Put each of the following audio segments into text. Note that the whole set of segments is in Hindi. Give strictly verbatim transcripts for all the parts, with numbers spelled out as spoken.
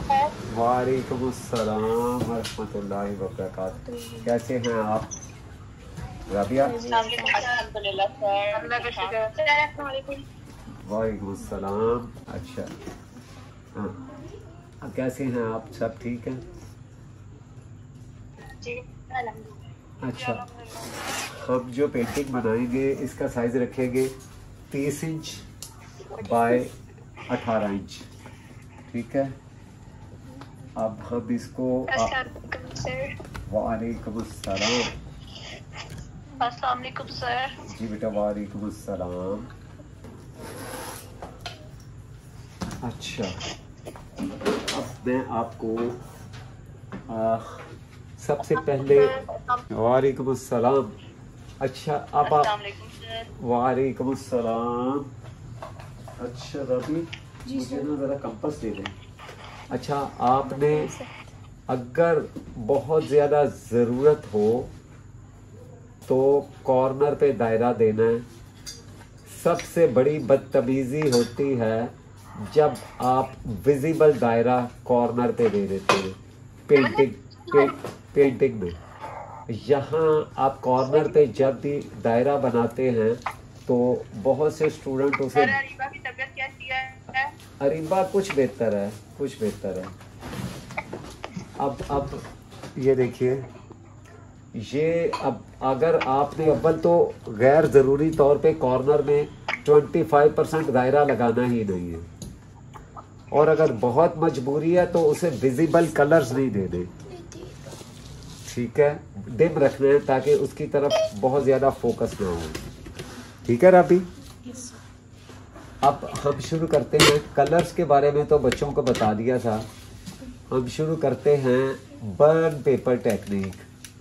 वालेकुम अस्सलाम रहमतुल्लाहि व बरकातहू। कैसे हैं आप राबिया? वालेकुम अस्सलाम। अच्छा हाँ, कैसे हैं आप? सब ठीक हैं? अच्छा, हम जो पेंटिंग बनाएंगे इसका साइज रखेंगे तीस इंच बाय अठारह इंच, ठीक है। अब हम इसको वालेकुम अस्सलाम। अस्सलाम वालेकुम सर। जी बेटा, वालेकुम अस्सलाम। अच्छा, अब मैं आपको आ, सबसे पहले वालेकुम अस्सलाम। अच्छा, अब आप वालेकुम अस्सलाम। अच्छा रवि, मुझे ना ज़रा कंपास दे दें। अच्छा, आपने अगर बहुत ज़्यादा ज़रूरत हो तो कॉर्नर पे दायरा देना है। सबसे बड़ी बदतमीज़ी होती है जब आप विजिबल दायरा कॉर्नर पे दे देते हैं पेंटिंग पे, पेंटिंग में। यहाँ आप कॉर्नर पे जब भी दायरा बनाते हैं तो बहुत से स्टूडेंट उसे। अरीबा की तबीयत कैसी है? अरीबा कुछ बेहतर है, कुछ बेहतर है। अब अब ये देखिए, ये अब अगर आपने अव्वल तो गैर ज़रूरी तौर पे कॉर्नर में पच्चीस परसेंट दायरा लगाना ही नहीं है, और अगर बहुत मजबूरी है तो उसे विजिबल कलर्स नहीं देने, ठीक है। डिम रखना है ताकि उसकी तरफ बहुत ज़्यादा फोकस ना हो, ठीक है राबी। अब हम शुरू करते हैं। कलर्स के बारे में तो बच्चों को बता दिया था। हम शुरू करते हैं burn paper technique.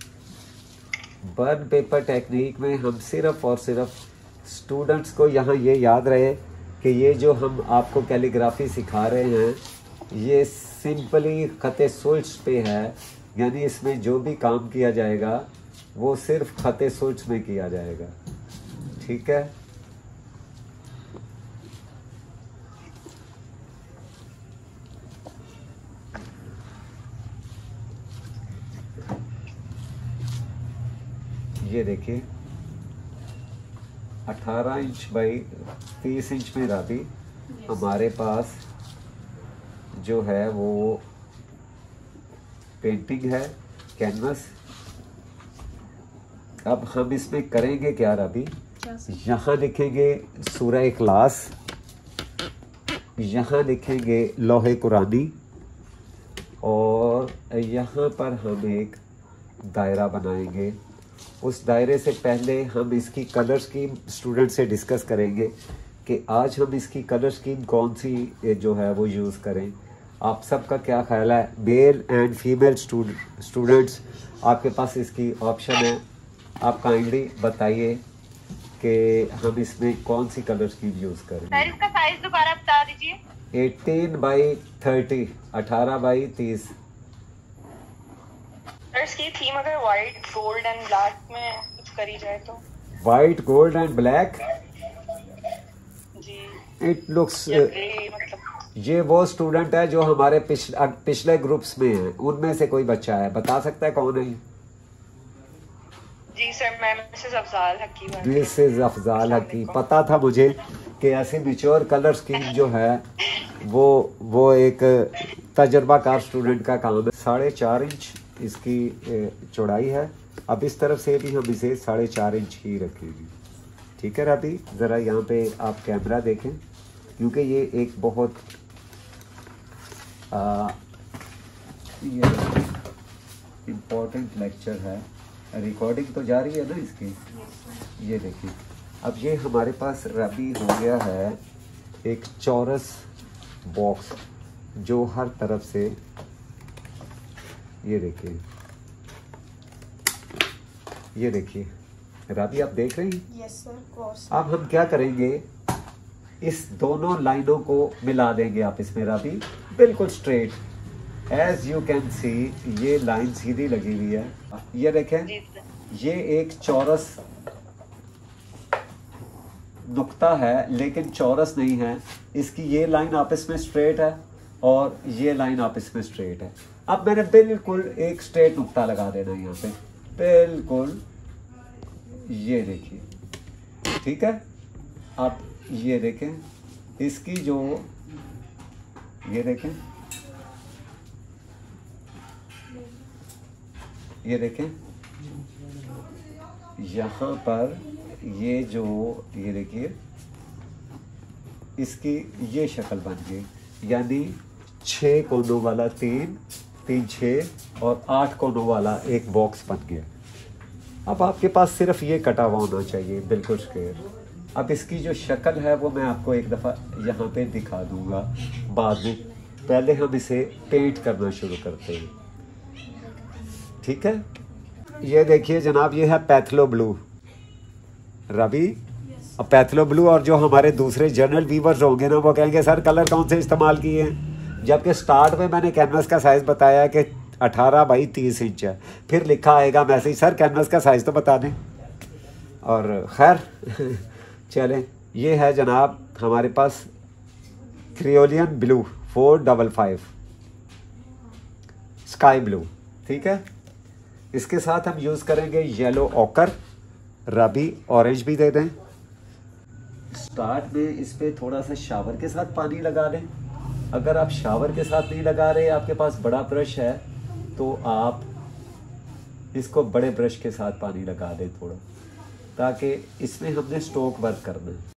Burn paper technique में हम सिर्फ और सिर्फ स्टूडेंट्स को यहाँ ये याद रहे कि ये जो हम आपको कैलीग्राफी सिखा रहे हैं ये सिंपली खते सुल्स पे है, यानी इसमें जो भी काम किया जाएगा वो सिर्फ खते सुल्स में किया जाएगा, ठीक है। ये देखिए, अठारह इंच बाई तीस इंच में राबी हमारे पास जो है वो पेंटिंग है, कैनवस। अब हम इसमें करेंगे क्या राबी? यहाँ लिखेंगे सूरह इखलास, यहाँ लिखेंगे लोहे कुरानी, और यहाँ पर हम एक दायरा बनाएंगे। उस दायरे से पहले हम इसकी कलर स्कीम स्टूडेंट से डिस्कस करेंगे कि आज हम इसकी कलर स्कीम कौन सी जो है वो यूज़ करें। आप सबका क्या ख्याल है? मेल एंड फीमेल स्टूडेंट्स, आपके पास इसकी ऑप्शन है। आप काइंडली बताइए कि हम इसमें कौन सी कलर स्कीम यूज़ करें। सर इसका साइज दोबारा बता दीजिए। अठारह बाई तीस, अठारह बाई तीस। इसकी थीम अगर व्हाइट गोल्ड एंड ब्लैक में कुछ करी जाए तो? व्हाइट गोल्ड एंड ब्लैक, जी इट लुक्स मतलब। ये वो स्टूडेंट है जो हमारे पिछले पिछले ग्रुप्स में है, उनमें से कोई बच्चा है, बता सकता है कौन है? जी सर, मैं मिसेस अफजाल हकीम। मिसेस अफजाल हकीम, पता था मुझे कि ऐसे मिच्योर कलर स्कीम जो है वो वो एक तजर्बाकार स्टूडेंट का काम है। साढ़े चार इंच इसकी चौड़ाई है। अब इस तरफ से भी हम इसे साढ़े चार इंच ही रखेंगे, ठीक है राबी। ज़रा यहाँ पे आप कैमरा देखें, क्योंकि ये एक बहुत इम्पोर्टेंट लेक्चर है। रिकॉर्डिंग तो जा रही है ना इसकी। ये देखिए, अब ये हमारे पास राबी हो गया है एक चौरस बॉक्स जो हर तरफ से, ये देखिए, ये देखिए राबी, आप देख रहे हैं? Yes sir, course. अब हम क्या करेंगे, इस दोनों लाइनों को मिला देंगे आप इसमें राबी, बिल्कुल straight. As you can see ये लाइन सीधी लगी हुई है। ये देखें, ये एक चौरस नुक्ता है लेकिन चौरस नहीं है। इसकी ये लाइन आपस में स्ट्रेट है, और ये लाइन आप इसमें स्ट्रेट है। अब मैंने बिल्कुल एक स्ट्रेट नुक्ता लगा देना यहाँ पे, बिल्कुल ये देखिए, ठीक है। अब ये देखें इसकी जो, ये देखें, ये देखें यहाँ पर ये जो, ये देखिए इसकी ये शक्ल बन गई, यानी छः कोनों वाला तीन, तीन छः और आठ कोनों वाला एक बॉक्स बन गया। अब आपके पास सिर्फ ये कटा हुआ होना चाहिए, बिल्कुल स्क्वायर। अब इसकी जो शक्ल है वो मैं आपको एक दफ़ा यहाँ पे दिखा दूँगा बाद में, पहले हम इसे पेंट करना शुरू करते हैं, ठीक है। ये देखिए जनाब, ये है पैथलो ब्लू रवि। अब पैथलो ब्लू, और जो हमारे दूसरे जर्नल वीवर्स होंगे ना वो कहेंगे सर कलर कौन से इस्तेमाल किए हैं, जबकि स्टार्ट में मैंने कैनवस का साइज़ बताया कि अठारह बाई तीस इंच है, फिर लिखा आएगा मैसेज सर कैनवस का साइज़ तो बता दें। और खैर चलें, ये है जनाब हमारे पास cerulean blue four double five sky blue, ठीक है। इसके साथ हम यूज़ करेंगे येलो ऑकर। रबी ऑरेंज भी दे दें। स्टार्ट में इस पर थोड़ा सा शावर के साथ पानी लगा दें। अगर आप शावर के साथ नहीं लगा रहे, आपके पास बड़ा ब्रश है, तो आप इसको बड़े ब्रश के साथ पानी लगा दें थोड़ा, ताकि इसमें हमने स्ट्रोक वर्क करना है।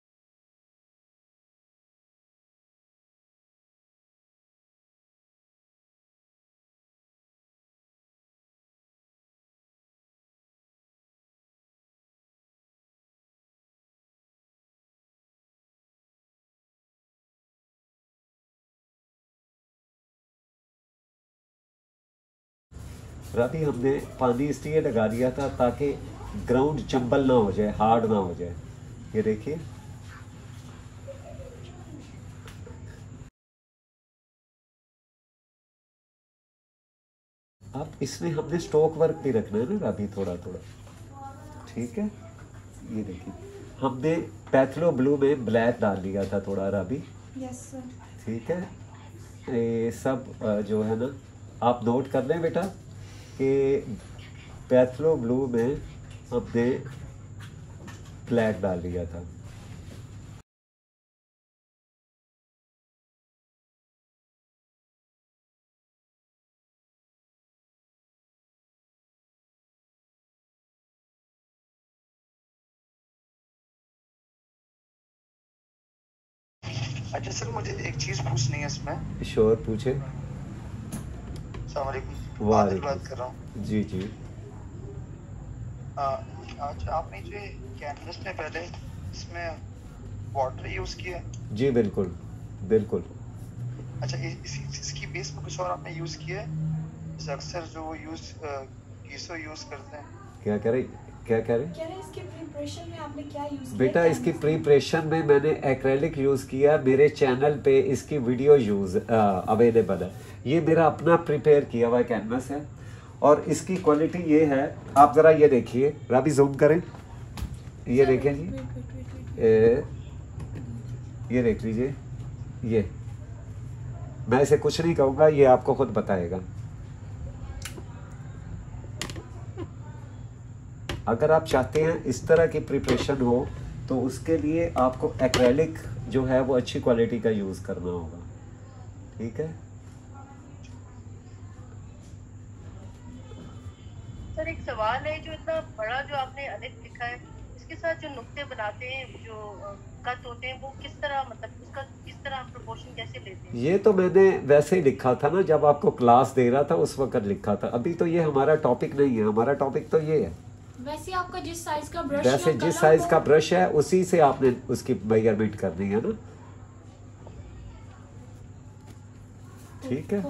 राती हमने पानी इसलिए लगा दिया था ताकि ग्राउंड चंबल ना हो जाए, हार्ड ना हो जाए। ये देखिए अब इसमें हमने स्ट्रोक वर्क भी रखना है ना राती, थोड़ा थोड़ा, ठीक है। ये देखिए हमने पैथलो ब्लू में ब्लैक डाल लिया था थोड़ा राबी, यस सर, ठीक है। ये सब जो है ना आप नोट कर लें बेटा कि पैथलो ब्लू में हमने ब्लैक डाल लिया था। अच्छा सर, मुझे एक चीज पूछनी है इसमें। श्योर पूछे। अस्सलाम वालेकुम। वालेकुम। बात कर रहा हूँ। जी जी। आ, आज आपने जो कैनवस में पहले इसमें वाटर यूज किया है? जी बिल्कुल बिल्कुल। अच्छा, इस, इसकी बेस में कुछ और आपने यूज किया है? अक्सर जो यूज कीसो यूज करते हैं। क्या कह रही क्या कह रहे क्या इसके प्रिपरेशन में आपने क्या यूज किया? बेटा इसकी प्रिपरेशन में मैंने एक्रेलिक यूज़ किया। मेरे चैनल पे इसकी वीडियो यूज़ अवेलेबल है। ये मेरा अपना प्रिपेयर किया हुआ कैनवस है और इसकी क्वालिटी ये है। आप ज़रा ये देखिए, राबी जूम करें, ये देखिए जी, ए, ये देख लीजिए। ये मैं इसे कुछ नहीं कहूँगा, ये आपको खुद बताएगा। अगर आप चाहते हैं इस तरह की प्रिपरेशन हो तो उसके लिए आपको एक्रेलिक जो है वो अच्छी क्वालिटी का यूज़ करना होगा, ठीक है। सर एक सवाल है, जो इतना बड़ा जो आपने अलिफ लिखा है, इसके साथ जो नुक्ते बनाते हैं, जो कट होते हैं, वो किस तरह, मतलब उसका किस तरह आप प्रोपोर्शन कैसे लेते हैं? ये तो मैंने वैसे ही लिखा था ना, जब आपको क्लास दे रहा था उस वक्त लिखा था। अभी तो ये हमारा टॉपिक नहीं है, हमारा टॉपिक तो ये है। वैसे आपका जिस साइज का ब्रश वैसे जिस साइज का ब्रश है उसी से आपने उसकी मेजरमेंट करनी है ना, ठीक है।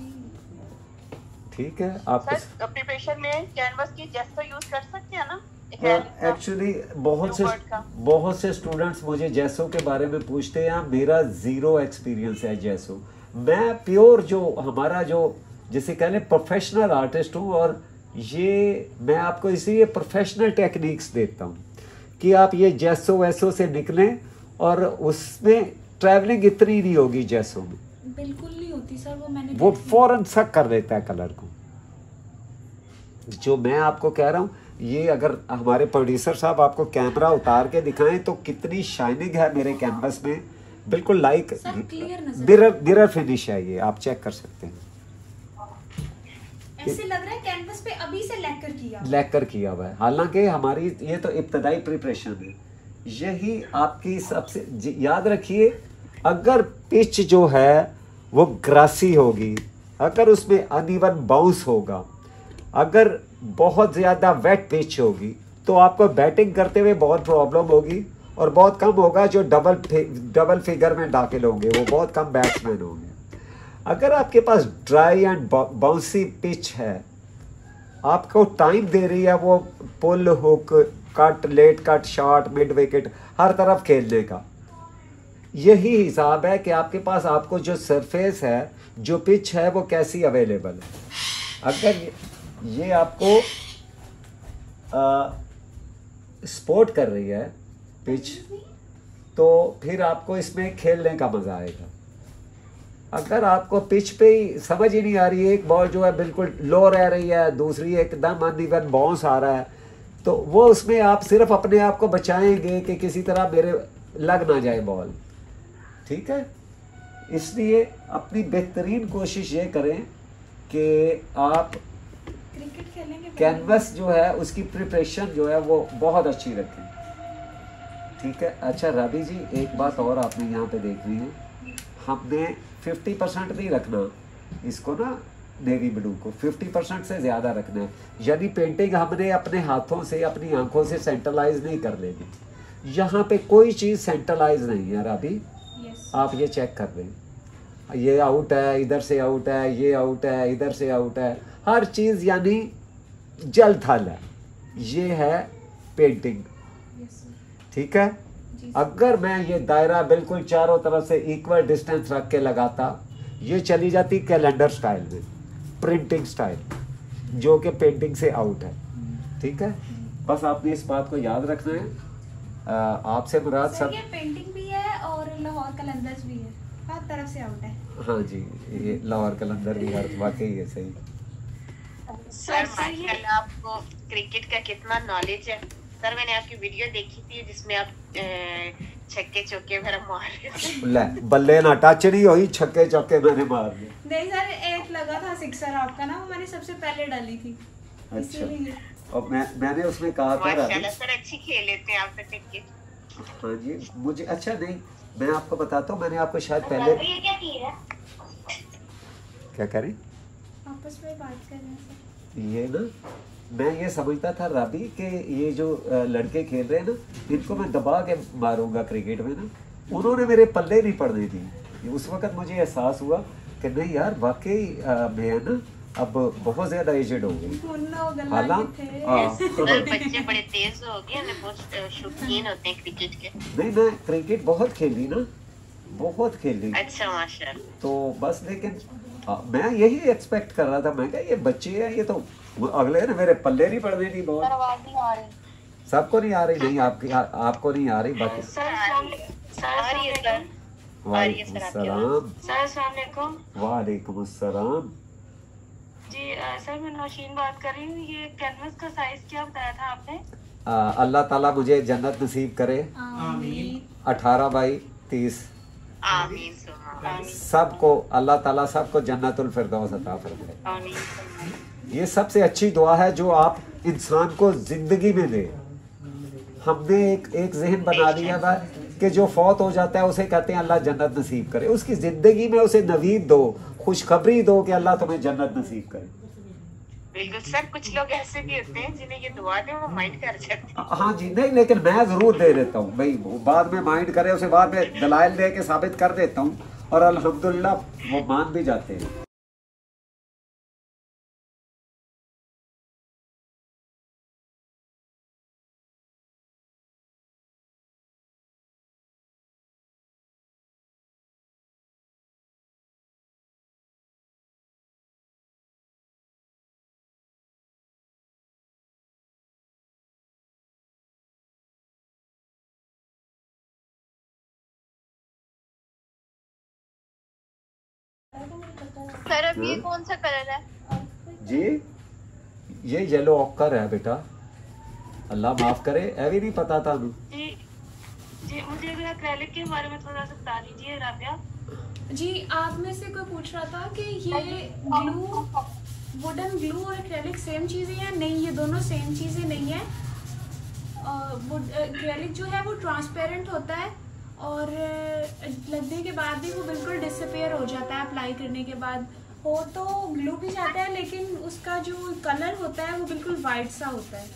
ठीक है। आप सर प्रिपरेशन में कैनवस की जेस्टो यूज कर सकते हैं ना? एक्चुअली बहुत से बहुत से स्टूडेंट्स मुझे जैसो के बारे में पूछते हैं। मेरा ज़ीरो एक्सपीरियंस है जैसो। मैं प्योर जो हमारा जो जिसे कह लें प्रोफेशनल आर्टिस्ट हूँ, और ये मैं आपको इसीलिए प्रोफेशनल टेक्निक्स देता हूँ कि आप ये जैसो वैसो से निकलें, और उसमें ट्रैवलिंग इतनी नहीं होगी जैसो में। बिल्कुल नहीं होती सर, वो मैंने वो देखी है। फौरन सक कर देता है कलर को। जो मैं आपको कह रहा हूँ, ये अगर हमारे प्रोड्यूसर साहब आपको कैमरा उतार के दिखाएं तो कितनी शाइनिंग है मेरे कैनवस में, बिल्कुल लाइक सब क्लियर नजर मिरर मिरर फिनिश है ये, आप चेक कर सकते हैं। ऐसे लग रहा है कैनवस पे अभी से लैकर किया हुआ है। लैकर किया हुआ है, हालांकि हमारी ये तो इब्तदाई प्रिपरेशन है। यही आपकी सबसे ज- याद रखिए, अगर पिच जो है वो ग्रासी होगी, अगर उसमें अनइवन बाउंस होगा, अगर बहुत ज़्यादा वेट पिच होगी, तो आपको बैटिंग करते हुए बहुत प्रॉब्लम होगी, और बहुत कम होगा जो डबल डबल फिगर में दाखिल होंगे, वो बहुत कम बैट्समैन होंगे। अगर आपके पास ड्राई एंड बाउंसी पिच है, आपको टाइम दे रही है वो pull hook cut late cut shot mid wicket हर तरफ खेलने का, यही हिसाब है कि आपके पास आपको जो सरफेस है, जो पिच है, वो कैसी अवेलेबल है। अगर ये, ये आपको सपोर्ट कर रही है पिच, तो फिर आपको इसमें खेलने का मजा आएगा। अगर आपको पिच पे ही समझ ही नहीं आ रही है, एक बॉल जो है बिल्कुल लो रह रही है, दूसरी एकदम अनइवन बाउंस आ रहा है, तो वो उसमें आप सिर्फ अपने आप को बचाएंगे कि किसी तरह मेरे लग ना जाए बॉल, ठीक है। इसलिए अपनी बेहतरीन कोशिश ये करें कि आप क्रिकेट खेलेंगे कैनवस जो है उसकी प्रिपरेशन जो है वो बहुत अच्छी रखें, ठीक है। अच्छा राबी जी, एक बात और आपने यहाँ पे देखनी है, हमने फिफ्टी परसेंट नहीं रखना इसको ना, नेवी ब्लू को फिफ्टी परसेंट से ज़्यादा रखना है। यानी पेंटिंग हमने अपने हाथों से अपनी आंखों से सेंट्रलाइज नहीं कर लेनी, यहाँ पे कोई चीज़ सेंट्रलाइज नहीं है राबी, यस आप ये चेक कर लें, ये आउट है, इधर से आउट है, ये आउट है, इधर से आउट है, हर चीज़ यानी जल थल है, ये है पेंटिंग, यस ठीक है। जी अगर मैं ये दायरा बिल्कुल चारों तरफ से इक्वल डिस्टेंस रख के लगाता, ये चली जाती कैलेंडर स्टाइल में, प्रिंटिंग स्टाइल, जो कि पेंटिंग से आउट है, ठीक है। बस आपने इस बात को याद रखना है। आ, आपसे मुराद सर, सब, ये पेंटिंग भी है और लाहौर कलंदर्स भी है, हर तरफ से आउट है। हाँ जी, ये लाहौर कलंदर भी हर वाकई है, सही। सर माशाल्लाह, आपको क्रिकेट का कितना नॉलेज है। सर मैंने आपकी वीडियो देखी थी जिसमें आप अ, छक्के चौके मेरा मार रहे थे। ले बल्ले ना टच नहीं हुई, छक्के चौके मैंने मार दिए। नहीं सर, एक लगा था सिक्सर आपका ना, वो मैंने सबसे पहले डाली थी, अच्छा, इसीलिए। और मैं मैंने उसमें कहा था राबी, माशाल्लाह सर, अच्छी खेल लेते हैं आप तो क्रिकेट। हाँ जी, मुझे अच्छा नहीं, मैं आपको बताता हूँ, मैंने आपको शायद पहले ये क्या की है? क्या करें, आपस में बात कर रहे हैं सर। ये ना मैं ये समझता था राबी कि ये जो अ, लड़के खेल रहे हैं ना, इनको मैं दबा के मारूंगा क्रिकेट में ना, उन्होंने मेरे पल्ले नहीं पड़ने दी। उस वक्त मुझे एहसास हुआ कि नहीं यार, वाकई अ, मैं ना अब बहुत ज़्यादा एजड हो गई। मुन्ना वो गल्ला हालांकि थे। हाँ, सर बच्चे बड़े तेज हो गए हैं, बहुत अ, शौकीन होते हैं क्रिकेट के। नहीं मैं क्रिकेट बहुत खेली ना, बहुत खेली, अच्छा माशाल्लाह। तो बस लेकिन आ, मैं यही एक्सपेक्ट कर रहा था, मैं क्या ये बच्चे हैं, ये तो अगले ने मेरे पल्ले नहीं पड़ने दी बॉल। आवाज नहीं आ रही। सबको नहीं आ रही, नहीं आपकी आ, आपको नहीं आ रही, बाकी सर आ रही है सर। वालेकुम अस्सलाम। सर अस्सलाम वालेकुम। वालेकुम अस्सलाम। जी अ, सर मैं नौशीन बात कर रही हूँ। ये कैनवस का साइज क्या बताया था आपने? आ, अल्लाह ताला मुझे जन्नत नसीब करे। आमीन। अठारह बाई तीस, आमीन सुमा आमीन सबको अल्लाह ताला सबको जन्नतुल फिरदौस अता फरमाए। आमीन। ये सबसे अच्छी दुआ है जो आप इंसान को जिंदगी में दे। हमने एक एक जहन बना लिया था कि जो फौत हो जाता है उसे कहते हैं अल्लाह जन्नत नसीब करे, उसकी जिंदगी में उसे नवीद दो, खुशखबरी दो कि अल्लाह तुम्हें जन्नत नसीब करे। बिल्कुल सर, कुछ लोग ऐसे भी होते हैं जिन्हें ये दुआ दें वो माइंड कर सकते हैं। हाँ जी, नहीं लेकिन मैं जरूर दे देता हूँ भाई, वो बाद में माइंड करे उसे बाद में दलाइल दे के साबित कर देता हूँ, और अल्हम्दुलिल्लाह वो मान भी जाते हैं। सर ये कौन सा कलर है? जी ये येलो ऑकर है बेटा, अल्लाह माफ करे, ये भी नहीं पता था। जी जी मुझे अगर एक्रेलिक के बारे में थोड़ा सा बता दीजिए राबिया। जी आप में से कोई पूछ रहा था कि ये ग्लू, वुडन ग्लू और एक्रेलिक सेम चीज़ें हैं? नहीं, ये दोनों सेम चीज़ें नहीं है। एक्रेलिक जो है वो ट्रांसपेरेंट होता है और लगने के बाद भी वो बिल्कुल डिसअपेयर हो जाता है अप्लाई करने के बाद। हो तो ग्लू भी जाता है लेकिन उसका जो कलर होता है वो बिल्कुल वाइट सा होता है।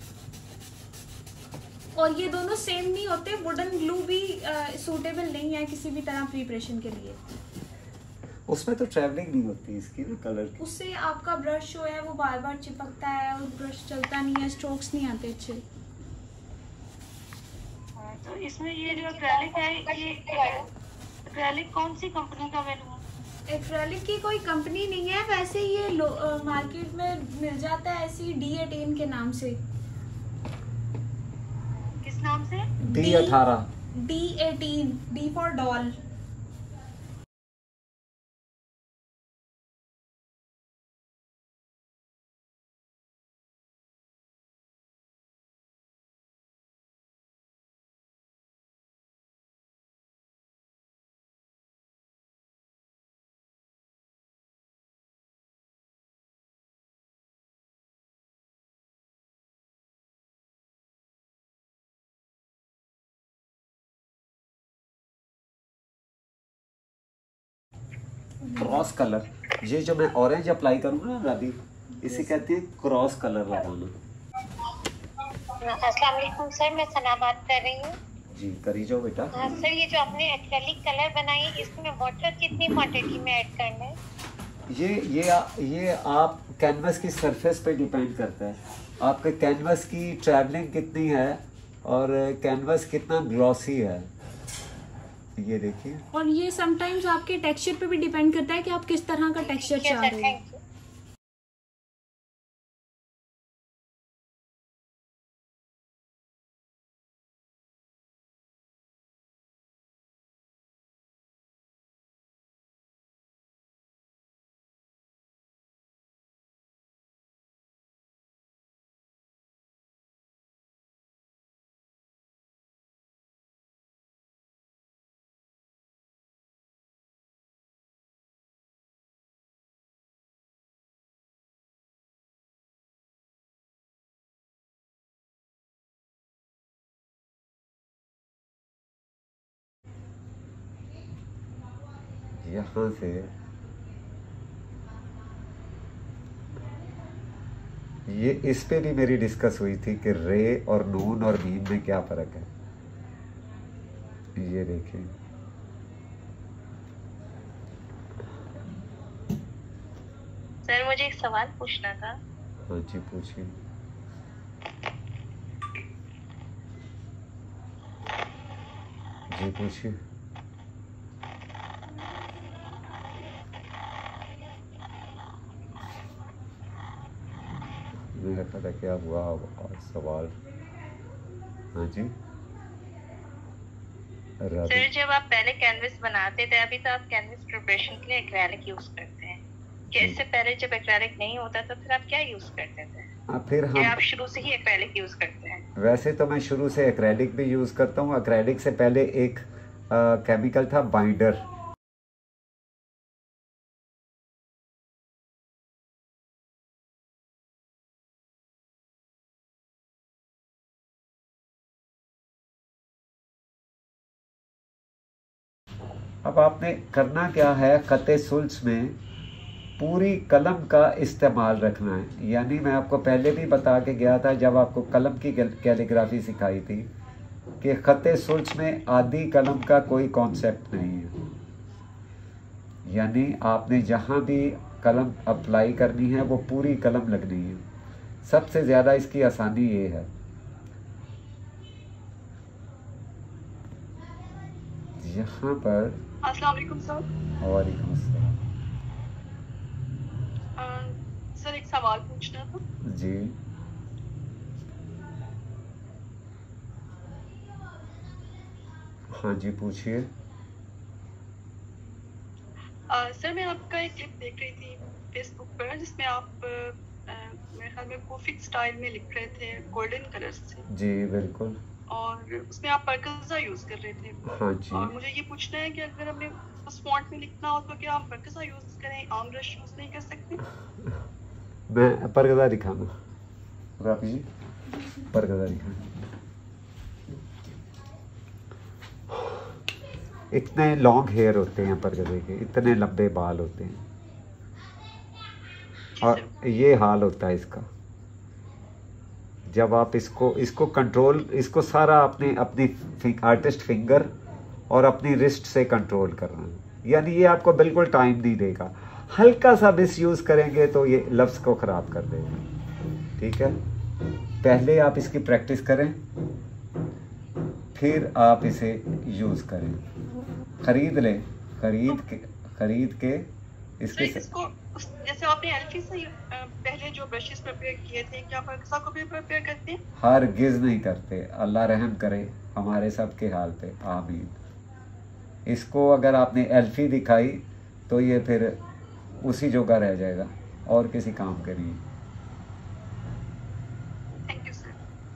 और ये दोनों सेम नहीं होते। वुडन ग्लू भी सूटेबल नहीं है किसी भी तरह प्रिपरेशन के लिए। उसमें तो ट्रैवलिंग नहीं होती इसकी ना, कलर की। उससे आपका ब्रश जो है वो बार बार चिपकता है और ब्रश चलता नहीं है, स्ट्रोक्स नहीं आते अच्छे। तो इसमें ये जो एक्रेलिक है, ये एक्रेलिक कौन सी कंपनी का मैं लूँ? एक्रेलिक की कोई कंपनी नहीं है, वैसे ये मार्केट में मिल जाता है ऐसी डी एटीन के नाम से। किस नाम से? डी अठारह। D eighteen, D for doll. Cross colour, ये जो मैं ऑरेंज अप्लाई करूँगा ना राबी, इसे कहते हैं क्रॉस कलर लगाना। अस्सलाम वालेकुम सर, मैं सना बात कर रही हूँ। जी करी जाओ बेटा। हाँ सर, ये जो आपने एक्रेलिक कलर बनाई है इसमें वाटर कितनी क्वांटिटी में ऐड करना है? ये ये ये आप कैनवस की सरफेस पे डिपेंड करता है, आपके कैनवस की ट्रैवलिंग कितनी है और कैनवस कितना ग्लॉसी है। ये देखिए, और ये समटाइम्स आपके टेक्सचर पे भी डिपेंड करता है कि आप किस तरह का टेक्सचर चाह रहे हैं। Thank you. यहाँ से ये इस पे भी मेरी डिस्कस हुई थी कि रे और नून और मीन में क्या फ़र्क है। ये देखिए, सर मुझे एक सवाल पूछना था। हाँ जी पूछिए। जी पूछिए। मेरा पता क्या हुआ सवाल। हाँ जी सर, जब आप पहले कैनवस बनाते थे, अभी तो आप कैनवस प्रिपरेशन के लिए एक्रेलिक यूज करते हैं, क्या इससे पहले जब एक्रेलिक नहीं होता तो फिर आप क्या यूज करते थे? आ, फिर हम आप शुरू से ही एक्रेलिक यूज करते हैं? वैसे तो मैं शुरू से एक्रेलिक भी यूज करता हूँ। एक्रेलिक से पहले एक आ, केमिकल था बाइंडर। अब आपने करना क्या है, खते सुल्स में पूरी कलम का इस्तेमाल रखना है। यानी मैं आपको पहले भी बता के गया था जब आपको कलम की कैलीग्राफी सिखाई थी कि खते सुल्स में आधी कलम का कोई कॉन्सेप्ट नहीं है। यानी आपने जहाँ भी कलम अप्लाई करनी है वो पूरी कलम लगनी है। सबसे ज़्यादा इसकी आसानी ये है। यहाँ पर अस्सलाम वालेकुम सर। वालेकुम अस्सलाम। सर एक सवाल पूछना था। जी हाँ जी पूछिए। सर मैं आपका एक क्लिप देख रही थी फेसबुक पर जिसमें आप अ, मेरे ख्याल में कोफिक स्टाइल में लिख रहे थे गोल्डन कलर से। जी बिल्कुल। और उसमें आप परकजा यूज कर रहे थे। हाँ जी। और मुझे ये पूछना है कि अगर हमें उस फॉन्ट में लिखना हो तो क्या हम परकजा यूज करें, आम ब्रश यूज नहीं कर सकते? मैं परकजा दिखाना राफी जी, परकजा दिखाना। इतने लॉन्ग हेयर होते हैं परगज़े के, इतने लंबे बाल होते हैं और ये हाल होता है इसका। जब आप इसको इसको कंट्रोल इसको सारा अपने अपनी फिंग, आर्टिस्ट फिंगर और अपनी रिस्ट से कंट्रोल करना है, यानी ये आपको बिल्कुल टाइम नहीं देगा। हल्का सा मिस यूज़ करेंगे तो ये लफ्ज़ को ख़राब कर देगा। ठीक है, पहले आप इसकी प्रैक्टिस करें, फिर आप इसे यूज़ करें। खरीद लें, खरीद के खरीद के इसके तो इसको जैसे आपने एल्फी से पहले जो ब्रशेस प्रिपेयर किए थे, क्या परकजा को भी प्रिपेयर करते हैं? हरगिज़ नहीं करते। अल्लाह रहम करे हमारे सब के हाल पे, आमीन। इसको अगर आपने एल्फी दिखाई तो ये फिर उसी जगह रह जाएगा और किसी काम के नहीं। Thank you sir.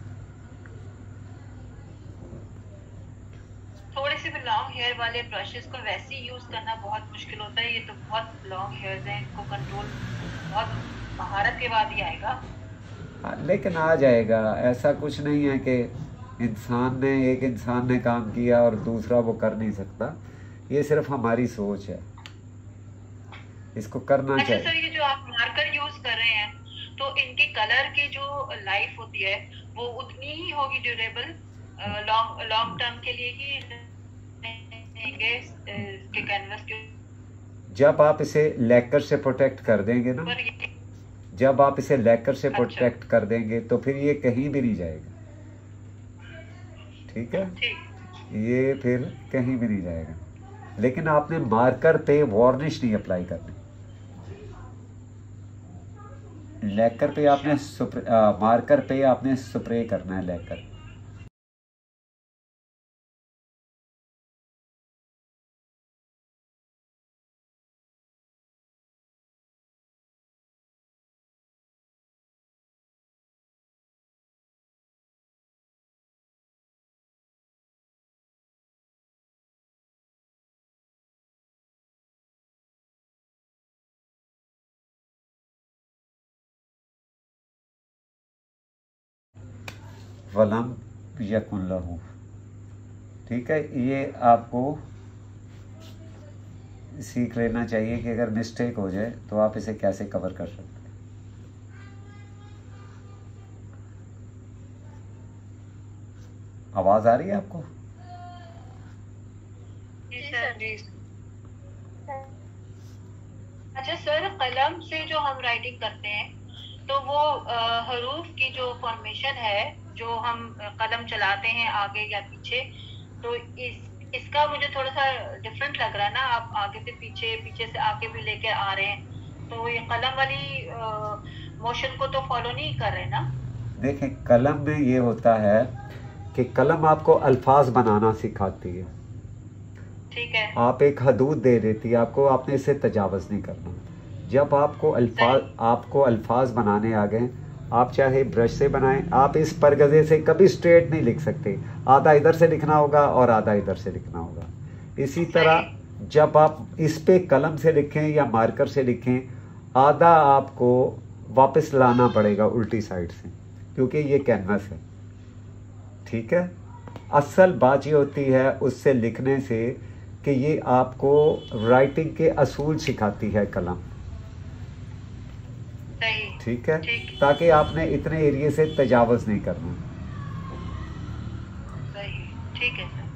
थोड़े से भी लॉन्ग हेयर वाले ब्रशेस को वैसे ही यूज करना बहुत मुश्किल होता है। ये तो बहुत लॉन्ग हेयर्स हैं, इनको कंट्रोल बहुत महारत के बाद ही आएगा। हाँ, लेकिन आ जाएगा। ऐसा कुछ नहीं है कि इंसान ने एक इंसान ने काम किया और दूसरा वो कर नहीं सकता। ये सिर्फ हमारी सोच है, इसको करना अच्छा चाहिए। सर, ये जो आप मार्कर यूज कर रहे हैं तो इनके कलर की जो लाइफ होती है वो उतनी ही होगी ड्यूरेबल, लॉन्ग लॉन्ग टर्म के लिए ही रहेंगे इसके कैनवस के? जब आप इसे लैकर से प्रोटेक्ट कर देंगे ना, पर ये जब आप इसे लैकर से अच्छा। प्रोटेक्ट कर देंगे तो फिर ये कहीं भी नहीं जाएगा। ठीक है, ठीक। ये फिर कहीं भी नहीं जाएगा। लेकिन आपने मार्कर पे वार्निश नहीं अप्लाई करनी। लैकर पे आपने सुप्रे, आ, मार्कर पे आपने स्प्रे करना है लैकर। वलम यकुन लहू। ठीक है, ये आपको सीख लेना चाहिए कि अगर मिस्टेक हो जाए तो आप इसे कैसे कवर कर सकते हैं। आवाज आ रही है आपको? जी सर। जी। अच्छा सर, कलम से जो हम राइटिंग करते हैं तो वो हरूफ की जो फॉर्मेशन है जो हम कलम चलाते हैं आगे या पीछे, तो इस इसका मुझे थोड़ा सा डिफरेंट लग रहा है ना। आप आगे से पीछे, पीछे से आगे भी लेके आ रहे हैं, तो ये कलम वाली मोशन को तो फॉलो नहीं कर रहे ना? देखें, कलम में ये होता है कि कलम आपको अल्फाज बनाना सिखाती है। ठीक है। आप एक हदूद दे देती है आपको, आपने इसे तजावज़ नहीं करना। जब आपको अल्फाज आपको अल्फाज बनाने आ गए, आप चाहे ब्रश से बनाएं, आप इस परगज़े से कभी स्ट्रेट नहीं लिख सकते। आधा इधर से लिखना होगा और आधा इधर से लिखना होगा। इसी तरह जब आप इस पे कलम से लिखें या मार्कर से लिखें, आधा आपको वापस लाना पड़ेगा उल्टी साइड से, क्योंकि ये कैनवस है। ठीक है, असल बात ये होती है उससे लिखने से कि ये आपको राइटिंग के असूल सिखाती है कलम। ठीक है, ताकि आपने इतने एरिया से तजावज़ नहीं करना। सही, ठीक है सर।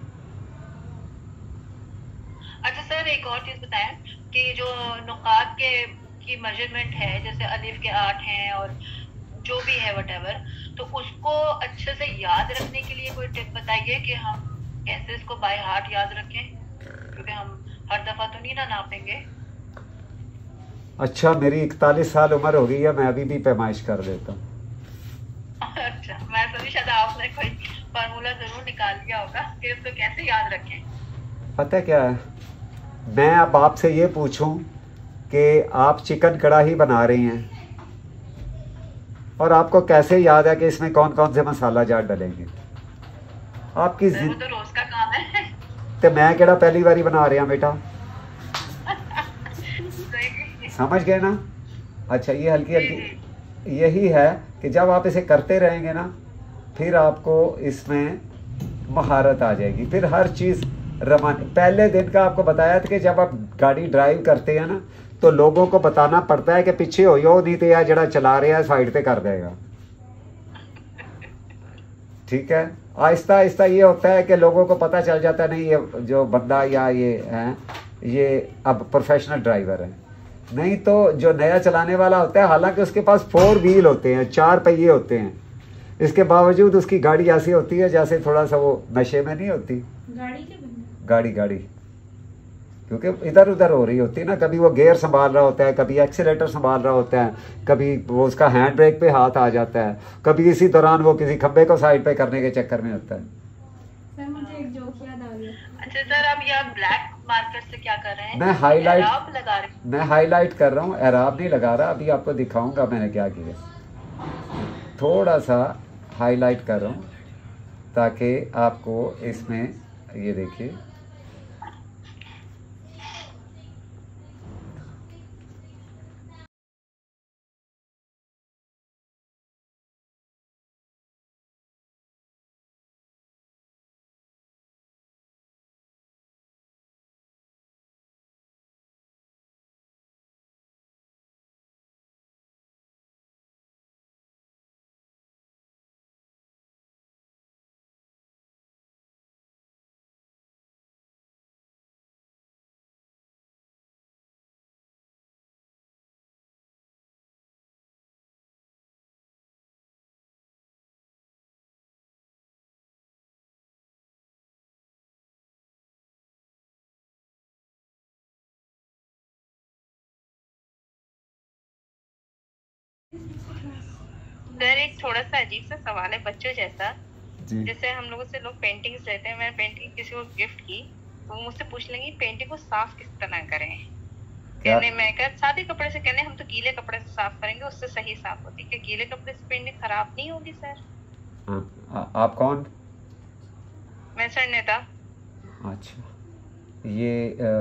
अच्छा सर, एक और चीज बताएं कि जो नुकात के की मेजरमेंट है, जैसे अलिफ के आठ हैं और जो भी है व्हाटएवर, तो उसको अच्छे से याद रखने के लिए कोई टिप बताइए कि हम कैसे इसको बाय हार्ट याद रखें, क्योंकि हम हर दफा तो नहीं ना नापेंगे। अच्छा, मेरी इकतालीस साल उम्र हो गई है, मैं अभी भी पैमाइश कर देता हूँ। अच्छा, मैं सोची शायद आपने कोई फार्मूला जरूर निकाल लिया होगा कि इसको कैसे याद रखें। पता क्या है, मैं अब आपसे ये पूछूं कि आप चिकन कढ़ाई बना रही हैं और आपको कैसे याद है कि इसमें कौन कौन से मसाला जाट डलेंगे? आपकी वो तो रोज का काम है। तो मैं केड़ा पहली बारी बना रहा बेटा, समझ गए ना? अच्छा, ये हल्की हल्की यही है कि जब आप इसे करते रहेंगे ना, फिर आपको इसमें महारत आ जाएगी, फिर हर चीज़ रवानी। पहले दिन का आपको बताया था कि जब आप गाड़ी ड्राइव करते हैं ना, तो लोगों को बताना पड़ता है कि पीछे हो यो, नहीं तो यार जरा चला रहा है साइड पे कर देगा। ठीक है, आहिस्ता आहिस्ता ये होता है कि लोगों को पता चल जाता है नहीं ये जो बंदा या ये है ये अब प्रोफेशनल ड्राइवर है। नहीं तो जो नया चलाने वाला होता है, हालांकि उसके पास फोर व्हील होते हैं, चार पहिए होते हैं, इसके बावजूद उसकी गाड़ी ऐसी होती है जैसे थोड़ा सा वो नशे में नहीं होती गाड़ी के बंदे। गाड़ी गाड़ी क्योंकि इधर उधर हो रही होती है ना, कभी वो गियर संभाल रहा होता है, कभी एक्सीलेटर संभाल रहा होता है, कभी वो उसका हैंड ब्रेक पे हाथ आ जाता है, कभी इसी दौरान वो किसी खंबे को साइड पे करने के चक्कर में होता है। सर मुझे एक जोक याद आ गया। अच्छा सर, अब ये आप ब्लैक मार्कर से क्या कर रहे हैं? मैं हाईलाइट एराब लगा रहे हैं। मैं हाईलाइट कर रहा हूँ, एराब नहीं लगा रहा। अभी आपको दिखाऊंगा मैंने क्या किया, थोड़ा सा हाईलाइट कर रहा हूँ ताकि आपको इसमें ये देखिए सर एक थोड़ा सा अजीब सा सवाल है बच्चों जैसा। जैसे हम लोगों से लोग पेंटिंग्स लेते हैं, मैंने पेंटिंग किसी को गिफ्ट की तो वो मुझसे पूछ लेंगे पेंटिंग को साफ किस तरह करें। कहने मैं कह सादे कपड़े से, कहने हम तो गीले कपड़े से साफ करेंगे, उससे सही साफ होती है। क्या गीले कपड़े से पेंटिंग खराब नहीं होगी सर? आ, आप कौन? मैं सर नेता। अच्छा, ये आ,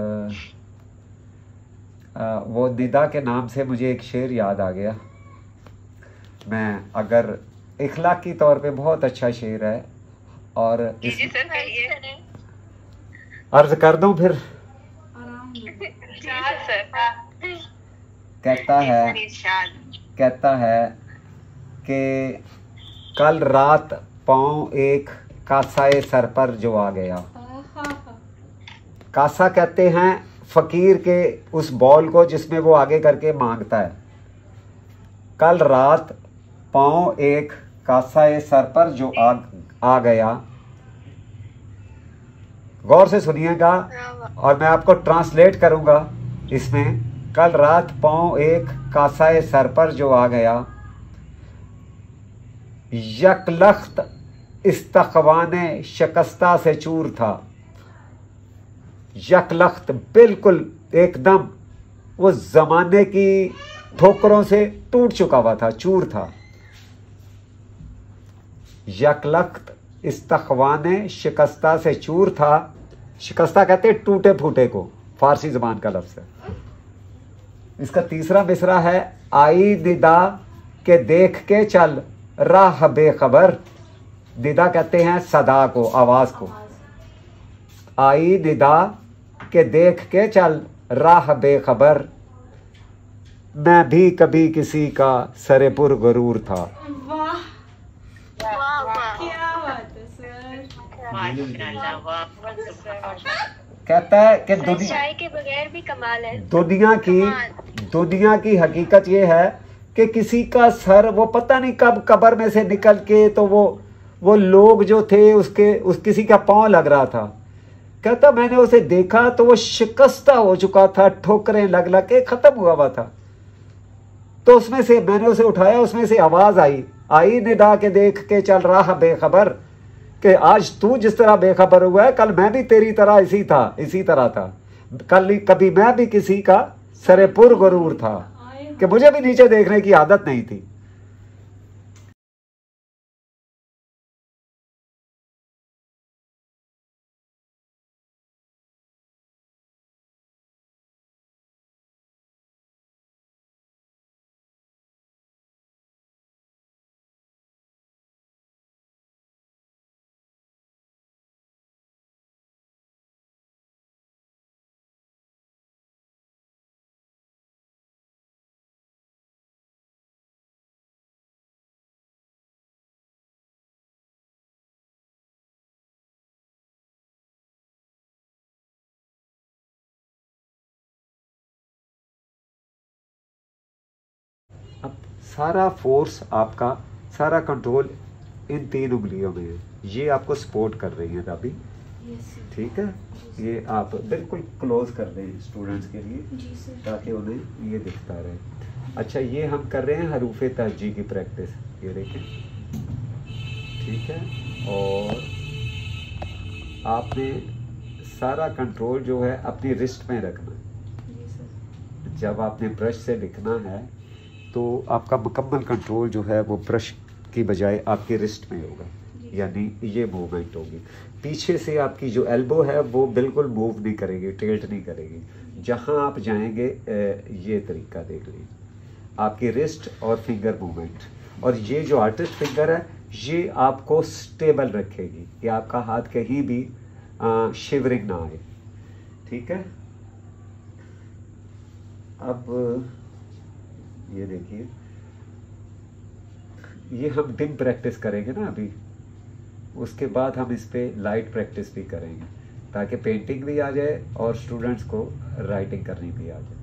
आ, वो निदा के नाम से मुझे एक शेर याद आ गया। मैं अगर इखलाकी तौर पे बहुत अच्छा शेर है और जी जी सर कहिए। अर्ज कर दूं फिर? सर कहता है कहता है कि कल रात पाँव एक कासाए सर पर जो आ गया। कासा कहते हैं फकीर के उस बॉल को जिसमें वो आगे करके मांगता है। कल रात पाँव एक कासाए सर पर जो आ, आ गया। गौर से सुनिएगा और मैं आपको ट्रांसलेट करूंगा इसमें। कल रात पाँव एक कासाए सर पर जो आ गया, यकलख्त इस्तखवाने शिकस्ता से चूर था। यकलख्त बिल्कुल एकदम वो जमाने की ठोकरों से टूट चुका हुआ था, चूर था। यकलख्त इस्तखवाने शिकस्ता से चूर था। शिकस्ता कहते टूटे फूटे को, फारसी जबान का लफ्ज है। इसका तीसरा मिसरा है आई निदा के देख के चल राह बेखबर। निदा कहते हैं सदा को, आवाज को। आई निदा के देख के चल राह बेखबर, मैं भी कभी किसी का सरेपुर गरूर था। वाह क्या बात है सर। कहता है कि दुनिया चाय के बगैर भी कमाल है। दुनिया की दुनिया की हकीकत ये है कि किसी का सर वो पता नहीं कब कब्र में से निकल के, तो वो वो लोग जो थे उसके उस किसी का पांव लग रहा था। कहता मैंने उसे देखा तो वो शिकस्ता हो चुका था, ठोकरें लग लग के खत्म हुआ हुआ था। तो उसमें से मैंने उसे उठाया, उसमें से आवाज आई आई निदा के देख के चल रहा बेखबर, कि आज तू जिस तरह बेखबर हुआ है कल मैं भी तेरी तरह इसी था इसी तरह था। कल कभी मैं भी किसी का सरे पुर गरूर था कि मुझे भी नीचे देखने की आदत नहीं थी। अब सारा फोर्स आपका, सारा कंट्रोल इन तीन उंगलियों में है। ये आपको सपोर्ट कर रही है अभी, ठीक है। ये आप बिल्कुल क्लोज कर दें स्टूडेंट्स के लिए ताकि उन्हें ये दिखता रहे। अच्छा, ये हम कर रहे हैं हरूफ तहजी की प्रैक्टिस, ये देखें, ठीक है। और आपने सारा कंट्रोल जो है अपनी रिस्ट में रखना है। जब आपने ब्रश से लिखना है तो आपका मुकम्मल कंट्रोल जो है वो ब्रश की बजाय आपके रिस्ट में होगा, यानी ये मूवमेंट होगी। पीछे से आपकी जो एल्बो है वो बिल्कुल मूव नहीं करेगी, टिल्ट नहीं करेगी। जहाँ आप जाएंगे ये तरीका देख लीजिए, आपकी रिस्ट और फिंगर मूवमेंट। और ये जो आर्टिस्ट फिंगर है ये आपको स्टेबल रखेगी कि आपका हाथ कहीं भी शिवरिंग ना आए, ठीक है। अब ये देखिए, ये हम डिम प्रैक्टिस करेंगे ना अभी, उसके बाद हम इस पे लाइट प्रैक्टिस भी करेंगे ताकि पेंटिंग भी आ जाए और स्टूडेंट्स को राइटिंग करनी भी आ जाए।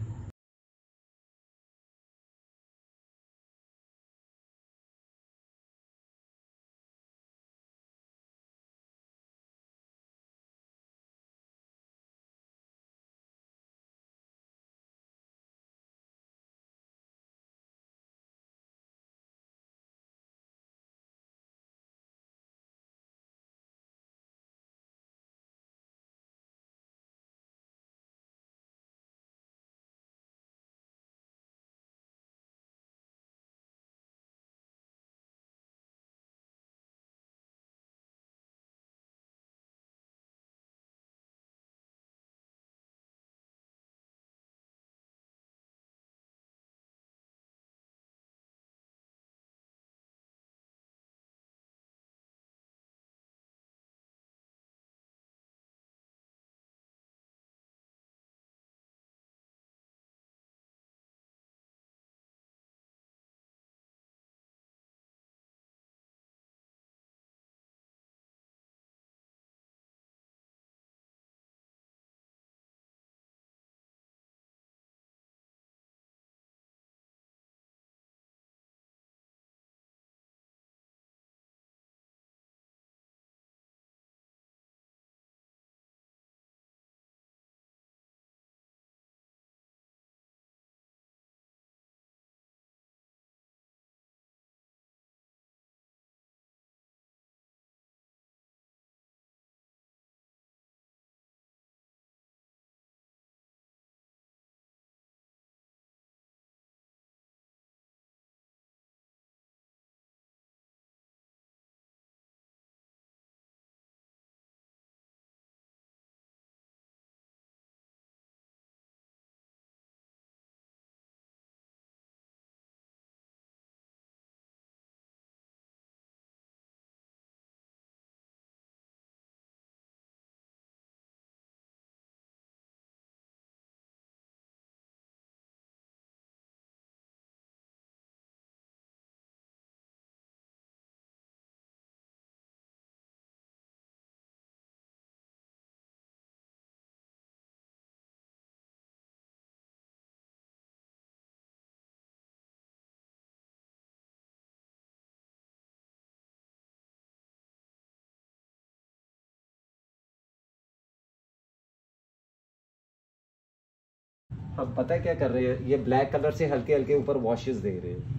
हम पता है क्या कर रहे हैं, ये ब्लैक कलर से हल्के हल्के ऊपर वॉशेस दे रहे हैं।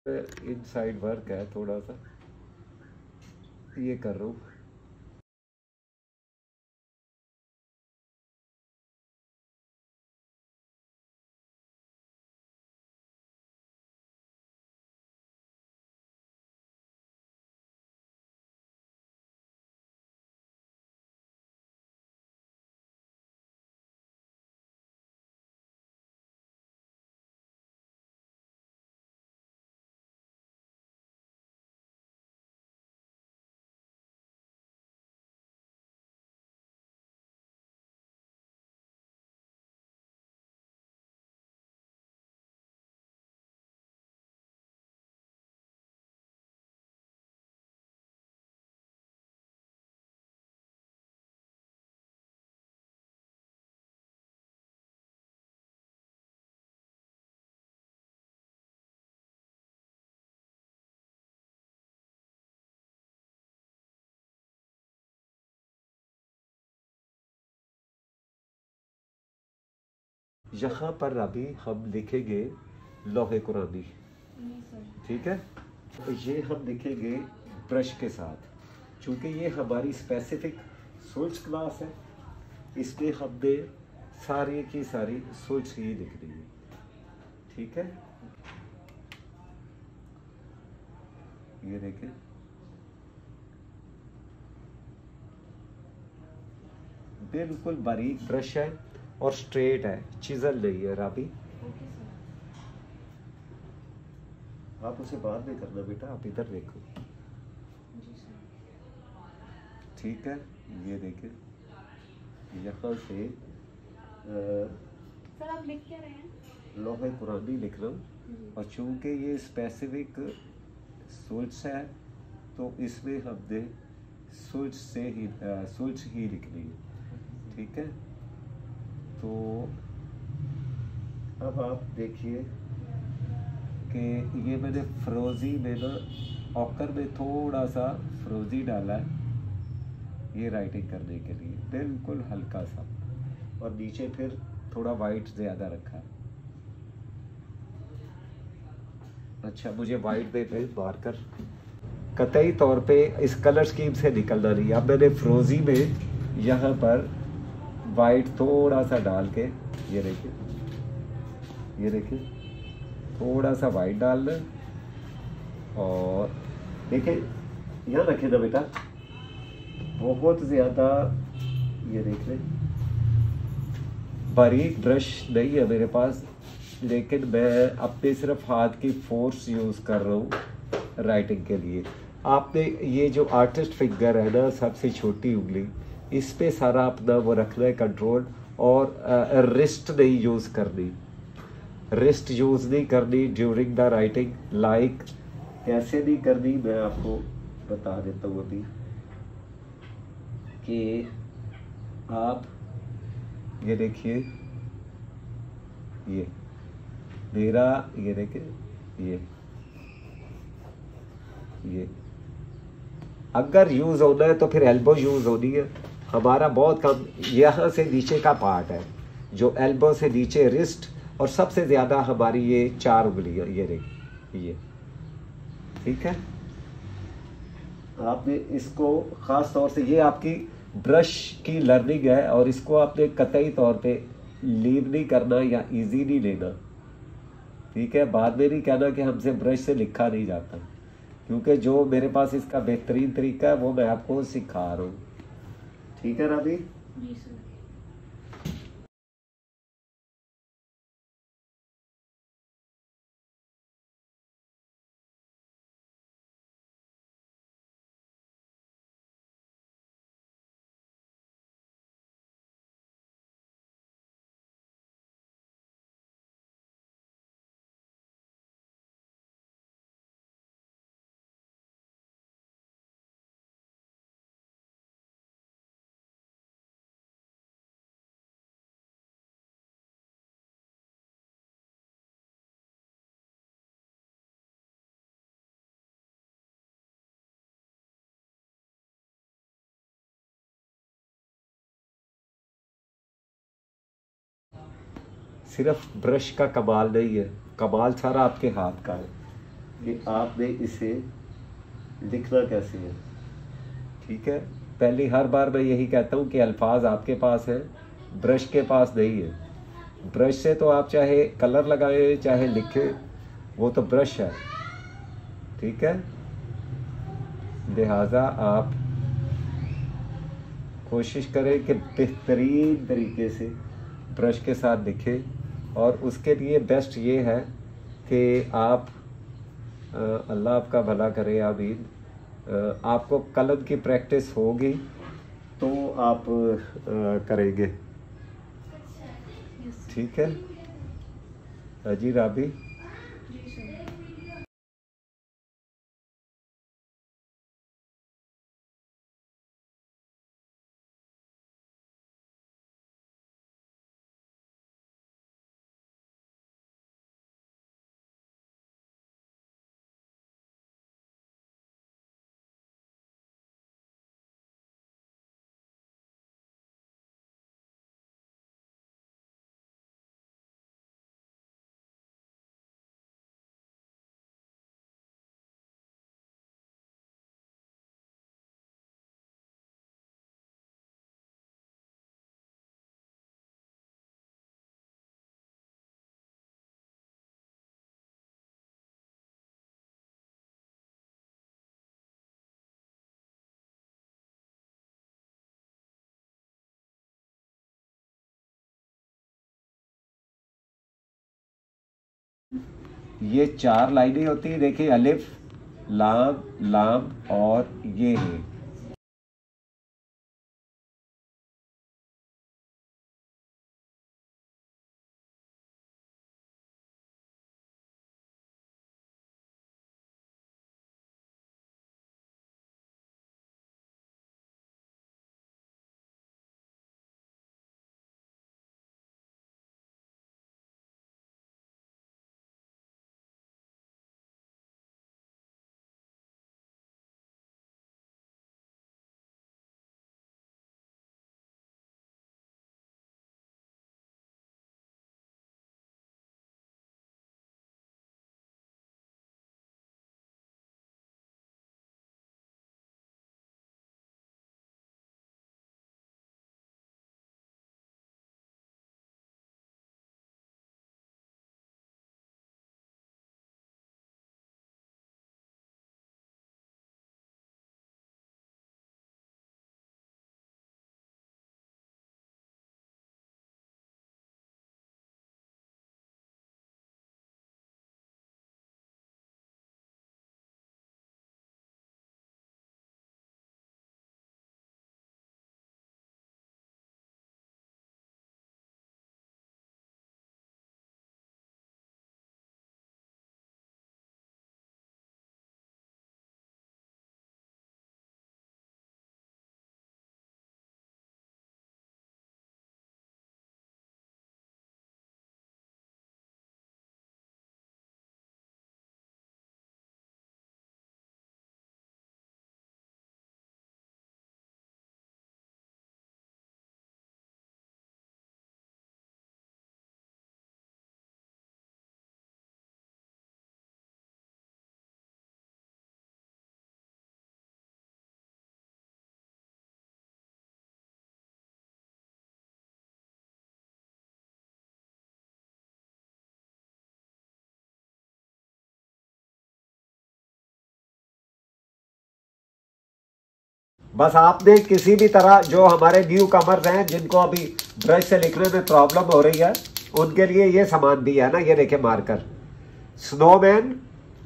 इनसाइड वर्क है थोड़ा सा, ये कर रहा हूँ। यहाँ पर अभी हम लिखेंगे लोहे कुरानी, ठीक है। तो ये हम लिखेंगे ब्रश के साथ, चूँकि ये हमारी स्पेसिफिक सोल्स क्लास है, इसमें हमने सारी की सारी सोल्स ही लिखनी है, ठीक है। ये देखें, बिल्कुल बारीक ब्रश है और स्ट्रेट है, चिजल नहीं है राबी। आप उसे बाहर नहीं करना बेटा, आप इधर देखो, ठीक है। ये देखें, यहाँ से सर आप लिख क्या रहे हैं? लोहे कुरानी लिख रहा हूँ, और चूंकि ये स्पेसिफिक सोल्स है तो इसमें हमने सोल्स से ही सोल्स ही लिखनी है, ठीक है। तो अब आप देखिए कि ये मैंने फ्रोजी में ना ऑकर में थोड़ा सा फ्रोजी डाला है, ये राइटिंग करने के लिए बिल्कुल हल्का सा, और नीचे फिर थोड़ा वाइट ज़्यादा रखा है। अच्छा, मुझे वाइट पे पे मार्कर कतई तौर पे इस कलर स्कीम से निकलना नहीं। अब मैंने फ्रोजी में यहाँ पर वाइट थोड़ा सा डाल के, ये देखिए, ये देखिए, थोड़ा सा वाइट डालना, और देखिए यहाँ रखे ना बेटा, बहुत ज़्यादा, ये देख लें, बारीक ब्रश नहीं है मेरे पास, लेकिन मैं अपने सिर्फ हाथ की फोर्स यूज़ कर रहा हूँ राइटिंग के लिए। आपने ये जो आर्टिस्ट फिंगर है ना, सबसे छोटी उंगली, इस पे सारा अपना वो रखना है कंट्रोल, और रिस्ट नहीं यूज़ करनी, रिस्ट यूज़ नहीं करनी ड्यूरिंग द राइटिंग। लाइक कैसे नहीं करनी मैं आपको बता देता हूँ अभी, कि आप ये देखिए, ये मेरा, ये देखिए, ये ये अगर यूज़ होना है तो फिर एल्बो यूज़ होनी है। हमारा बहुत कम यहाँ से नीचे का पार्ट है, जो एल्बो से नीचे रिस्ट, और सबसे ज़्यादा हमारी ये चार उंगलियाँ, ये देखिए, ये, ठीक है। आपने इसको ख़ास तौर से, ये आपकी ब्रश की लर्निंग है, और इसको आपने कतई तौर पे लीव नहीं करना या इजी नहीं लेना, ठीक है। बाद में नहीं कहना कि हमसे ब्रश से लिखा नहीं जाता, क्योंकि जो मेरे पास इसका बेहतरीन तरीका है वो मैं आपको सिखा रहा हूँ, ठीक है राबी। जी सर। सिर्फ ब्रश का कमाल नहीं है, कमाल सारा आपके हाथ का है। कि आपने इसे लिखना कैसे है। ठीक है, पहले हर बार मैं यही कहता हूँ कि अल्फाज आपके पास हैं, ब्रश के पास नहीं है। ब्रश से तो आप चाहे कलर लगाएं चाहे लिखें, वो तो ब्रश है। ठीक है, लिहाजा आप कोशिश करें कि बेहतरीन तरीके से ब्रश के साथ लिखें, और उसके लिए बेस्ट ये है कि आप आ, अल्लाह आपका भला करे, आमीन। आपको कलम की प्रैक्टिस होगी तो आप आ, करेंगे। ठीक है जी राबी। ये चार लाइनें होती हैं, देखिए, अलिफ, लाम, लाम और ये है। बस आपने किसी भी तरह, जो हमारे न्यू कमर्स हैं जिनको अभी ब्रश से लिखने में प्रॉब्लम हो रही है, उनके लिए ये सामान भी है ना, ये देखें, marker, snowman,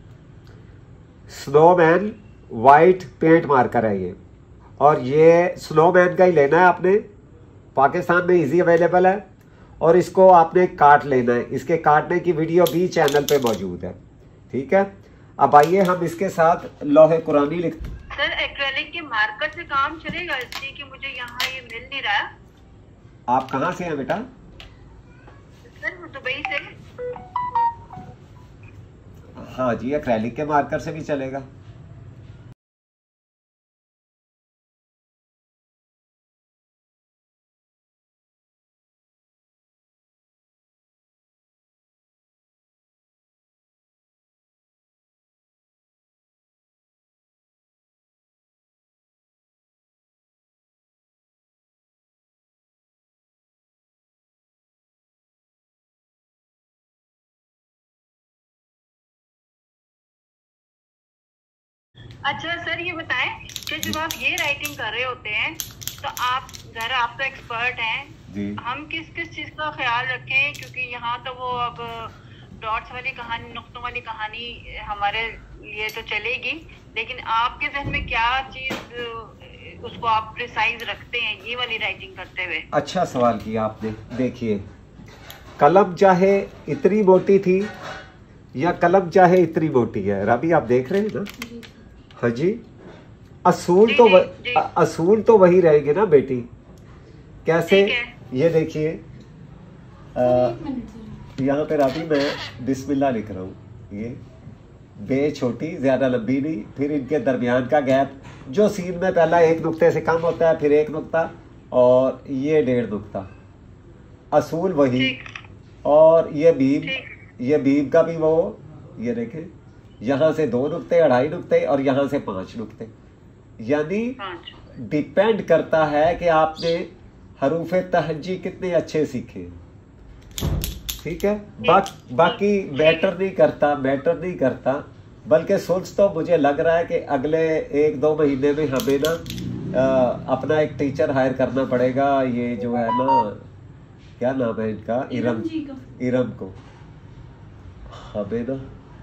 snowman white paint marker है ये, और ये स्नोमैन का ही लेना है आपने। पाकिस्तान में इजी अवेलेबल है, और इसको आपने काट लेना है। इसके काटने की वीडियो भी चैनल पे मौजूद है। ठीक है, अब आइए हम इसके साथ लोहे कुरानी लिख। सर, एक्रेलिक के मार्कर से काम चलेगा, इसलिए कि मुझे यहाँ ये मिल नहीं रहा है। आप कहाँ से हैं बेटा? सर, दुबई से। हाँ जी, एक्रेलिक के मार्कर से भी चलेगा। अच्छा सर ये बताएं कि जब आप ये राइटिंग कर रहे होते हैं तो आप जरा आप तो एक्सपर्ट हैं जी, हम किस किस चीज का ख्याल रखें, क्योंकि यहाँ तो वो अब डॉट्स वाली कहानी, नुक्तों वाली कहानी हमारे लिए तो चलेगी, लेकिन आपके जहन में क्या चीज उसको आप प्रिसाइज रखते हैं ये वाली राइटिंग करते हुए? अच्छा सवाल किया आपने। देखिए, कलम चाहे इतनी मोटी थी या कलम चाहे इतनी मोटी है, राबी आप देख रहे हैं ना? हाँ जी, असूल तो व, असूल तो वही रहेंगे ना बेटी। कैसे? ये देखिए, यहाँ पे राबी मैं बिस्मिल्लाह लिख रहा हूँ, ये बे छोटी, ज्यादा लंबी नहीं, फिर इनके दरमियान का गैप जो सीन में पहला एक नुक्ते से कम होता है, फिर एक नुक्ता, और ये डेढ़ नुक्ता, असूल वही। और ये बीम, ये बीम का भी वो, ये देखें, यहाँ से दो नुक्ते, अढ़ाई नुक्ते, और यहाँ से पांच नुक्ते। यानी डिपेंड करता है कि आपने हरूफ तहज्जी कितने अच्छे सीखे, ठीक है। बा, बाकी मैटर नहीं करता, मैटर नहीं करता, बल्कि सोच तो मुझे लग रहा है कि अगले एक दो महीने में हमें ना आ, अपना एक टीचर हायर करना पड़ेगा। ये जो है ना, क्या नाम है इनका, इरम, इरम को हमें ना,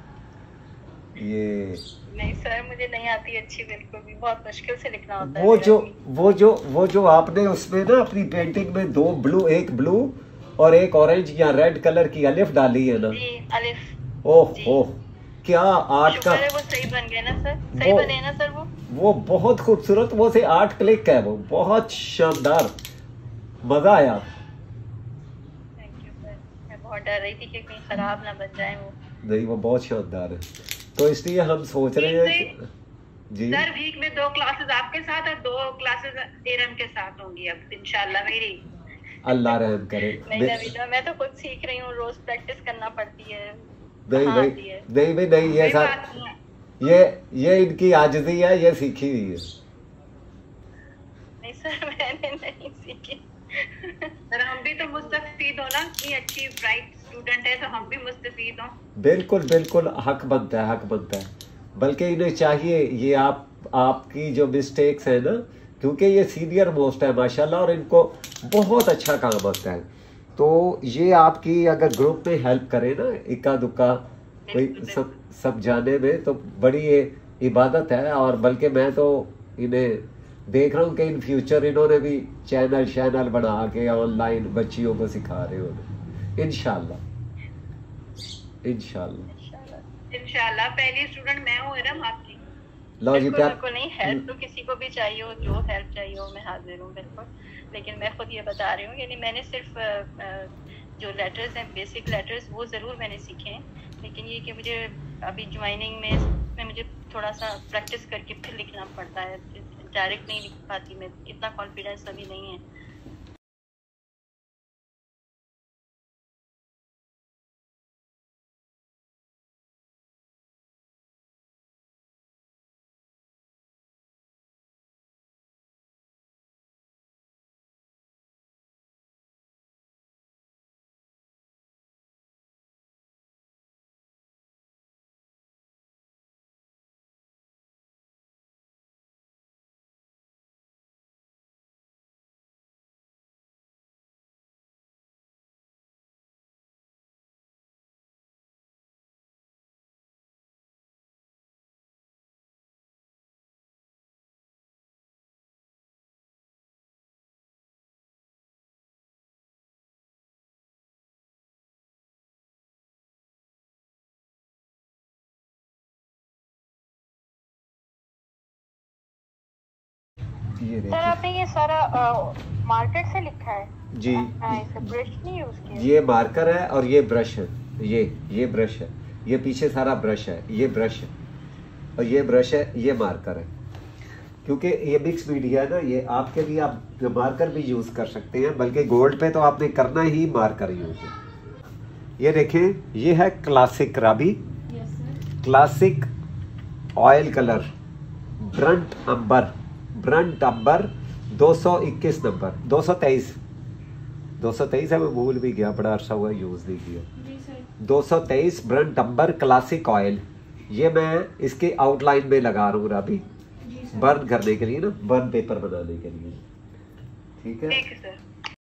ये नहीं सर मुझे नहीं आती अच्छी, बिल्कुल भी बहुत मुश्किल से लिखना होता है। वो जो वो जो वो जो आपने उसमें ना अपनी पेंटिंग में दो ब्लू, एक ब्लू और एक ऑरेंज या रेड कलर की अलिफ डाली है ना? जी, अलिफ। ओह ओह, क्या आर्ट का, वो सही बन गया ना सर? सही बने ना सर? वो वो बहुत खूबसूरत, वो से आर्ट क्लिक है, वो बहुत शानदार, मजा आया। थैंक यू सर, मैं बहुत डर रही थी कि कहीं खराब ना बन जाए वो। नहीं, वो बहुत शानदार है, तो इसलिए हम सोच रहे हैं कि जी सर वीक में दो क्लासेस आपके साथ और दो क्लासेस एरम के साथ होंगी अब इंशाल्लाह मेरी। अल्लाह रहम करे। नहीं नवीना, मैं तो खुद सीख रही हूँ, रोज प्रैक्टिस करना पड़ती है। नहीं नहीं नहीं नहीं नहीं, ये सर ये ये इनकी आजिज़ी है, ये सीखी हुई है। नहीं सर मैंने नहीं सीखी। सर हम भी तो मुस्तफीद हो ना, इतनी अच्छी ब्राइट स्टूडेंट है तो हम भी मुस्तफीद हो। बिल्कुल बिल्कुल, हक बनता है, हक बनता है। बल्कि इन्हें चाहिए, ये आप आपकी जो मिस्टेक्स है ना, क्योंकि ये सीनियर मोस्ट है माशाल्लाह और इनको बहुत अच्छा काम आता है, तो ये आपकी अगर ग्रुप में हेल्प करे ना, इक्का दुक्का कोई सब सब जाने में, तो बड़ी ये इबादत है। और बल्कि मैं तो इन्हें देख रहा हूँ कि इन फ्यूचर इन्होंने भी चैनल चैनल बना के ऑनलाइन बच्चियों को सिखा रहे हो, इंशाल्लाह इंशाल्लाह इंशाल्लाह। पहली स्टूडेंट मैं हूँ इरम आपकी। लो जी, प्यार बिल्कुल नहीं, हेल्प तो किसी को भी चाहिए हो, जो हेल्प चाहिए हो मैं हाजिर हूँ बिल्कुल। लेकिन मैं खुद ये बता रही हूँ, यानी मैंने सिर्फ जो लेटर्स हैं, बेसिक लेटर्स, वो ज़रूर मैंने सीखे हैं, लेकिन ये कि मुझे अभी ज्वाइनिंग में में मुझे थोड़ा सा प्रैक्टिस करके फिर लिखना पड़ता है, डायरेक्ट नहीं लिख पाती मैं, इतना कॉन्फिडेंस अभी नहीं है। ये सर आपने ये सारा मार्केट से लिखा है जी, ब्रश नहीं यूज किया? ये मार्कर है और ये ब्रश है, ये ये ब्रश है, ये पीछे सारा ब्रश है, ये ब्रश है और ये ब्रश है, ये मार्कर है। क्योंकि ये मिक्स मीडिया है ना, ये आपके भी आप मार्कर भी यूज कर सकते हैं, बल्कि गोल्ड पे तो आपने करना ही मार्कर यूज है। ये देखें, ये है क्लासिक राबी, classic oil colour, burnt umber, burnt umber दो सौ इक्कीस नंबर, दो सौ तेईस दो सौ तेईस है, मैं भूल भी गया, बड़ा अर्सा हुआ यूज नहीं किया। दो सौ तेईस ब्रंट अंबर क्लासिक ऑयल, ये मैं इसके आउटलाइन में लगा रहा हूँ राबी, बर्न करने के लिए ना, बर्न पेपर बनाने के लिए। ठीक है, ठीक है सर।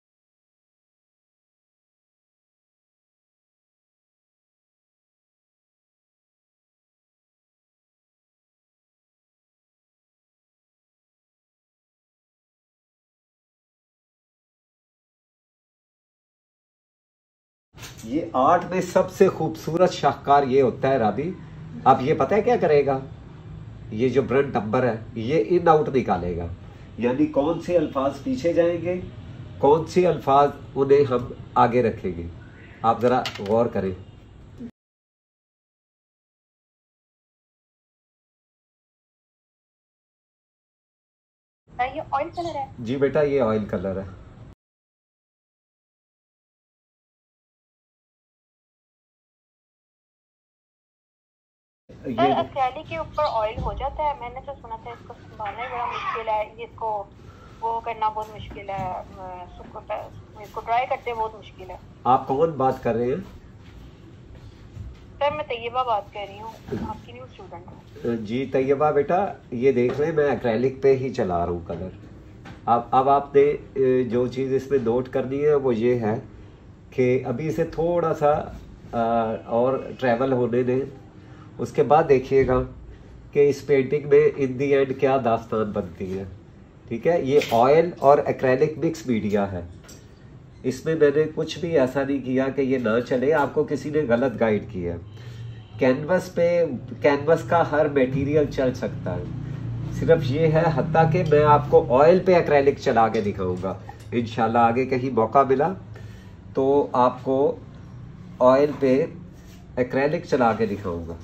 ये आर्ट में सबसे खूबसूरत शाहकार ये होता है राबी। अब ये पता है क्या करेगा, ये जो ब्रंट नंबर है ये इन आउट निकालेगा, यानी कौन से अल्फाज पीछे जाएंगे, कौन से अल्फाज उन्हें हम आगे रखेंगे। आप जरा गौर करें। ये ऑयल कलर है? जी बेटा, ये ऑयल कलर है। सर एक्रेलिक के ऊपर ऑयल हो जाता है? मैंने तो सुना था इसको संभालना ही बड़ा मुश्किल है, इसको वो करना बहुत मुश्किल है, इसको ड्राई करते बहुत मुश्किल है। आप कौन बात कर रहे हैं? सर मैं तैयबा बात कर रही हूँ, आपकी न्यू स्टूडेंट हूँ। जी तैयबा बेटा, ये देख रहे हैं मैं एक्रेलिक पे ही चला रहा हूँ कलर। अब अब आपने जो चीज़ इसमें नोट करनी है वो ये है कि अभी इसे थोड़ा सा और ट्रैवल होने दें, उसके बाद देखिएगा कि इस पेंटिंग में इन दी एंड क्या दास्तान बनती है। ठीक है, ये ऑयल और एक्रेलिक मिक्स मीडिया है, इसमें मैंने कुछ भी ऐसा नहीं किया कि ये ना चले, आपको किसी ने गलत गाइड किया। कैनवस पे कैनवस का हर मटेरियल चल सकता है, सिर्फ ये है हत्ता कि मैं आपको ऑयल पे एक्रेलिक चला के दिखाऊंगा इंशाल्लाह। आगे कहीं मौका मिला तो आपको ऑयल पे एक्रेलिक चला के दिखाऊंगा।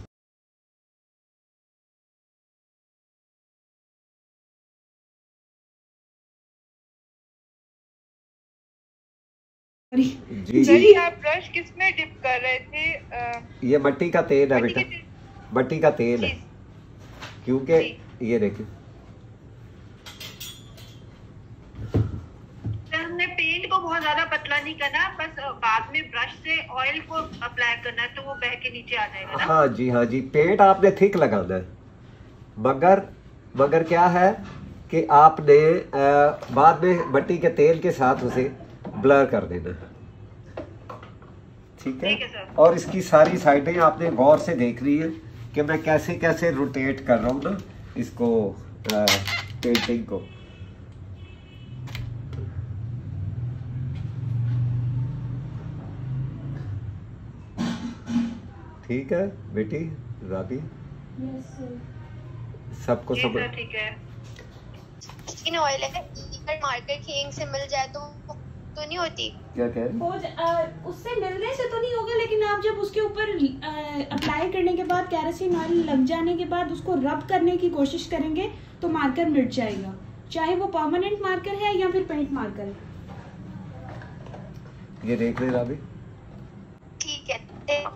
जी जी, आप ब्रश किसमें डिप कर रहे थे? आ, ये मट्टी का तेल है बेटा, मट्टी का तेल है, क्योंकि ये देखिए हमने पेंट को बहुत ज्यादा पतला नहीं करना, बस बाद में ब्रश से ऑयल को अप्लाई करना है तो वो बह के नीचे आ जाएगा ना? हाँ जी, हाँ जी, पेंट आपने थिक लगाना है, मगर मगर क्या है कि आपने आ, बाद में मट्टी के तेल के साथ उसे ब्लर कर देना। ठीक है, है और इसकी सारी साइडें आपने गौर से देखनी है कि मैं कैसे कैसे रोटेट कर रहा हूँ ना इसको, आ, पेंटिंग को। ठीक है बेटी राबी, सबको समझ। ठीक है, स्किन ऑयल है, मार्केट की इंक से मिल जाए तो तो नहीं होती? क्या कह रहे हैं? उससे मिलने से तो नहीं होगा, लेकिन आप जब उसके ऊपर अप्लाई करने के बाद केरोसिन ऑयल लग जाने के बाद उसको रब करने की कोशिश करेंगे तो मार्कर मिट जाएगा, चाहे वो परमानेंट मार्कर है या फिर पेंट मार्कर है। ये देख रहे राबी? ठीक है।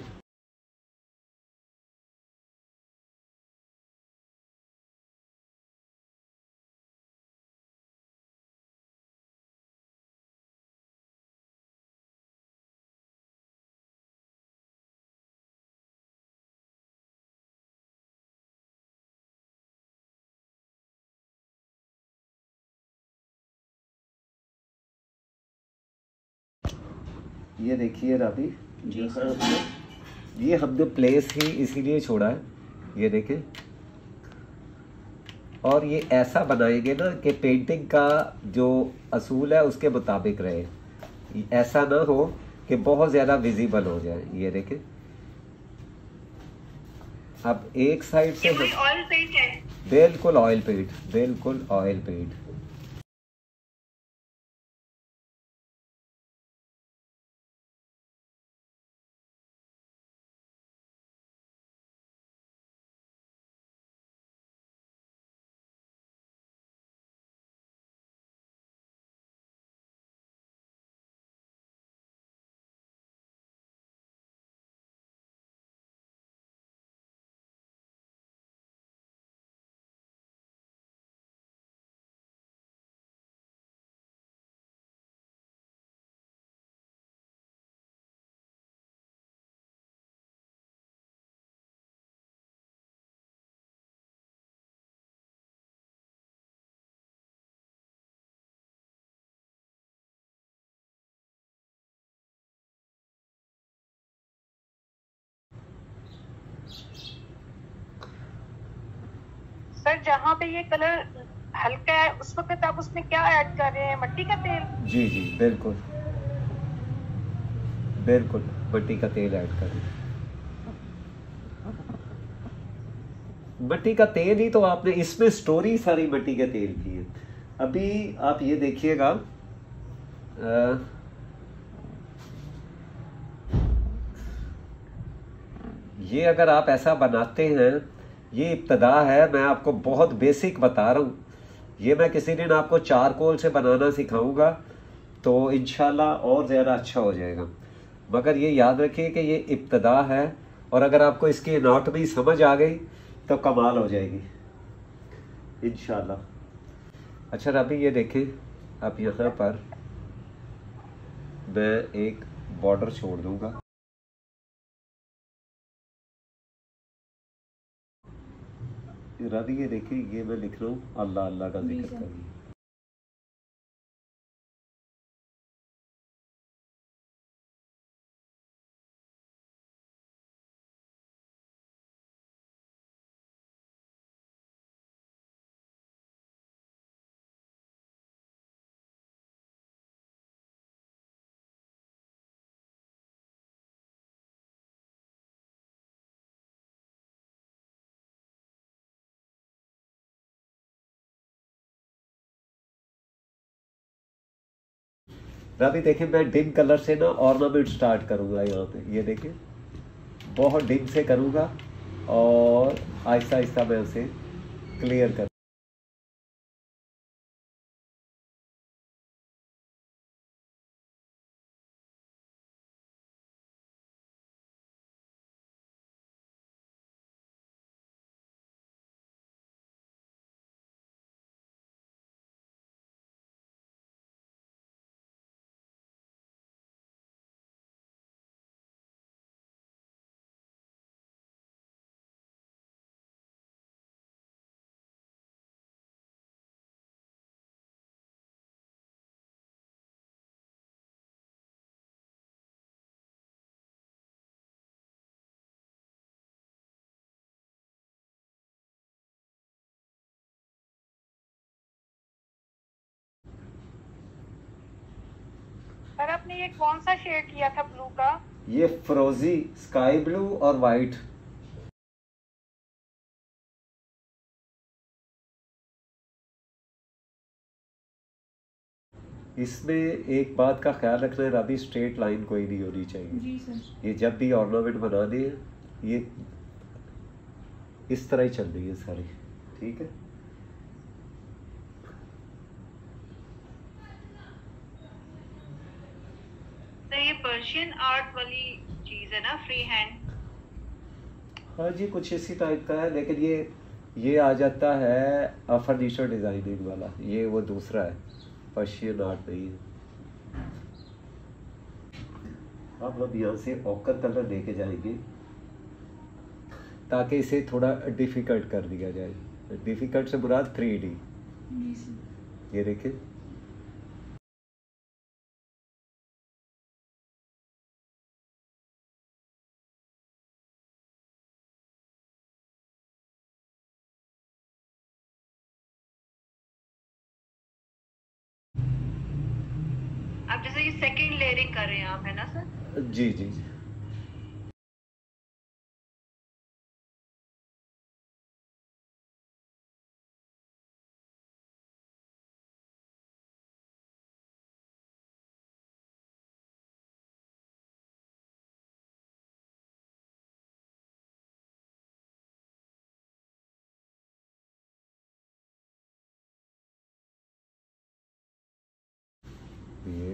ये देखिए राबी, ये हमने प्लेस ही इसीलिए छोड़ा है, ये देखें। और ये ऐसा बनाएंगे ना कि पेंटिंग का जो असूल है उसके मुताबिक रहे, ऐसा ना हो कि बहुत ज़्यादा विजिबल हो जाए। ये देखें, अब एक साइड से ऑयल पेंट है, बिल्कुल ऑयल पेंट, बिल्कुल ऑयल पेंट। सर जहाँ पे ये कलर हल्का है उस वक्त आप उसमें क्या ऐड कर रहे हैं, मट्टी का तेल? जी जी बिल्कुल बिल्कुल मट्टी का तेल ऐड करें। मट्टी का तेल ही तो आपने, इसमें स्टोरी सारी मट्टी के तेल की है। अभी आप ये देखिएगा, ये अगर आप ऐसा बनाते हैं, ये इब्तदा है, मैं आपको बहुत बेसिक बता रहा हूँ। ये मैं किसी दिन आपको चारकोल से बनाना सिखाऊंगा तो इंशाल्लाह और ज़्यादा अच्छा हो जाएगा। मगर ये याद रखिए कि ये इब्तदा है, और अगर आपको इसकी एनाटॉमी समझ आ गई तो कमाल हो जाएगी इंशाल्लाह। अच्छा अभी ये देखें, आप यहाँ पर मैं एक बॉर्डर छोड़ दूंगा। राधी ये देखिए, ये मैं लिख रहा हूँ अल्लाह अल्लाह का जिक्र करिए। अभी देखिए मैं डिम कलर से ना ऑर्नामेंट स्टार्ट करूँगा। यहाँ पे ये देखिए बहुत डिम से करूँगा और आहिस्ता आहिस्ता मैं उसे क्लियर कर। सर आपने ये कौन सा शेड किया था ब्लू का? ये फ्रोजी स्काई ब्लू और वाइट। इसमें एक बात का ख्याल रखना है राबी, स्ट्रेट लाइन कोई नहीं होनी चाहिए। जी सर। ये जब भी ऑर्नामेंट बनाने हैं ये इस तरह ही चल रही है सारी, ठीक है। तो ये पर्शियन आर्ट वाली चीज है ना, फ्री हैंड? हाँ जी कुछ इसी टाइप का है, लेकिन ये ये आ जाता है फर्नीचर डिजाइनिंग वाला, ये वो दूसरा है, पर्शियन आर्ट नहीं है। अब हम यहाँ से ऑकर कलर लेके जाएंगे ताकि इसे थोड़ा डिफिकल्ट कर दिया जाए। डिफिकल्ट से मुराद थ्री डी। ये देखिए आप जैसे ये सेकंड लेयरिंग कर रहे हैं आप, है ना सर? जी जी जी। ये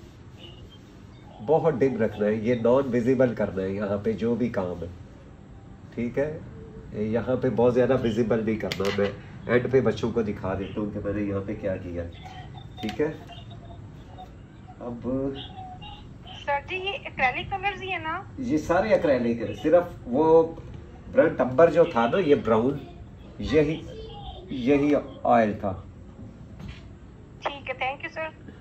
बहुत डिम रखना है, ये नॉन विजिबल करना है यहाँ पे जो भी काम है, ठीक है। यहाँ पे बहुत ज़्यादा विजिबल नहीं करना। मैं एंड पे बच्चों को दिखा देता हूँ कि मैंने यहाँ पे क्या किया, ठीक है। अब सर जी ये एक्रेलिक कलर्स ही है ना? ये सारे एक्रेलिक है, सिर्फ वो ब्रंट अंबर जो था ना ये ब्राउन, यही यही ऑयल था। ठीक है, थैंक यू सर।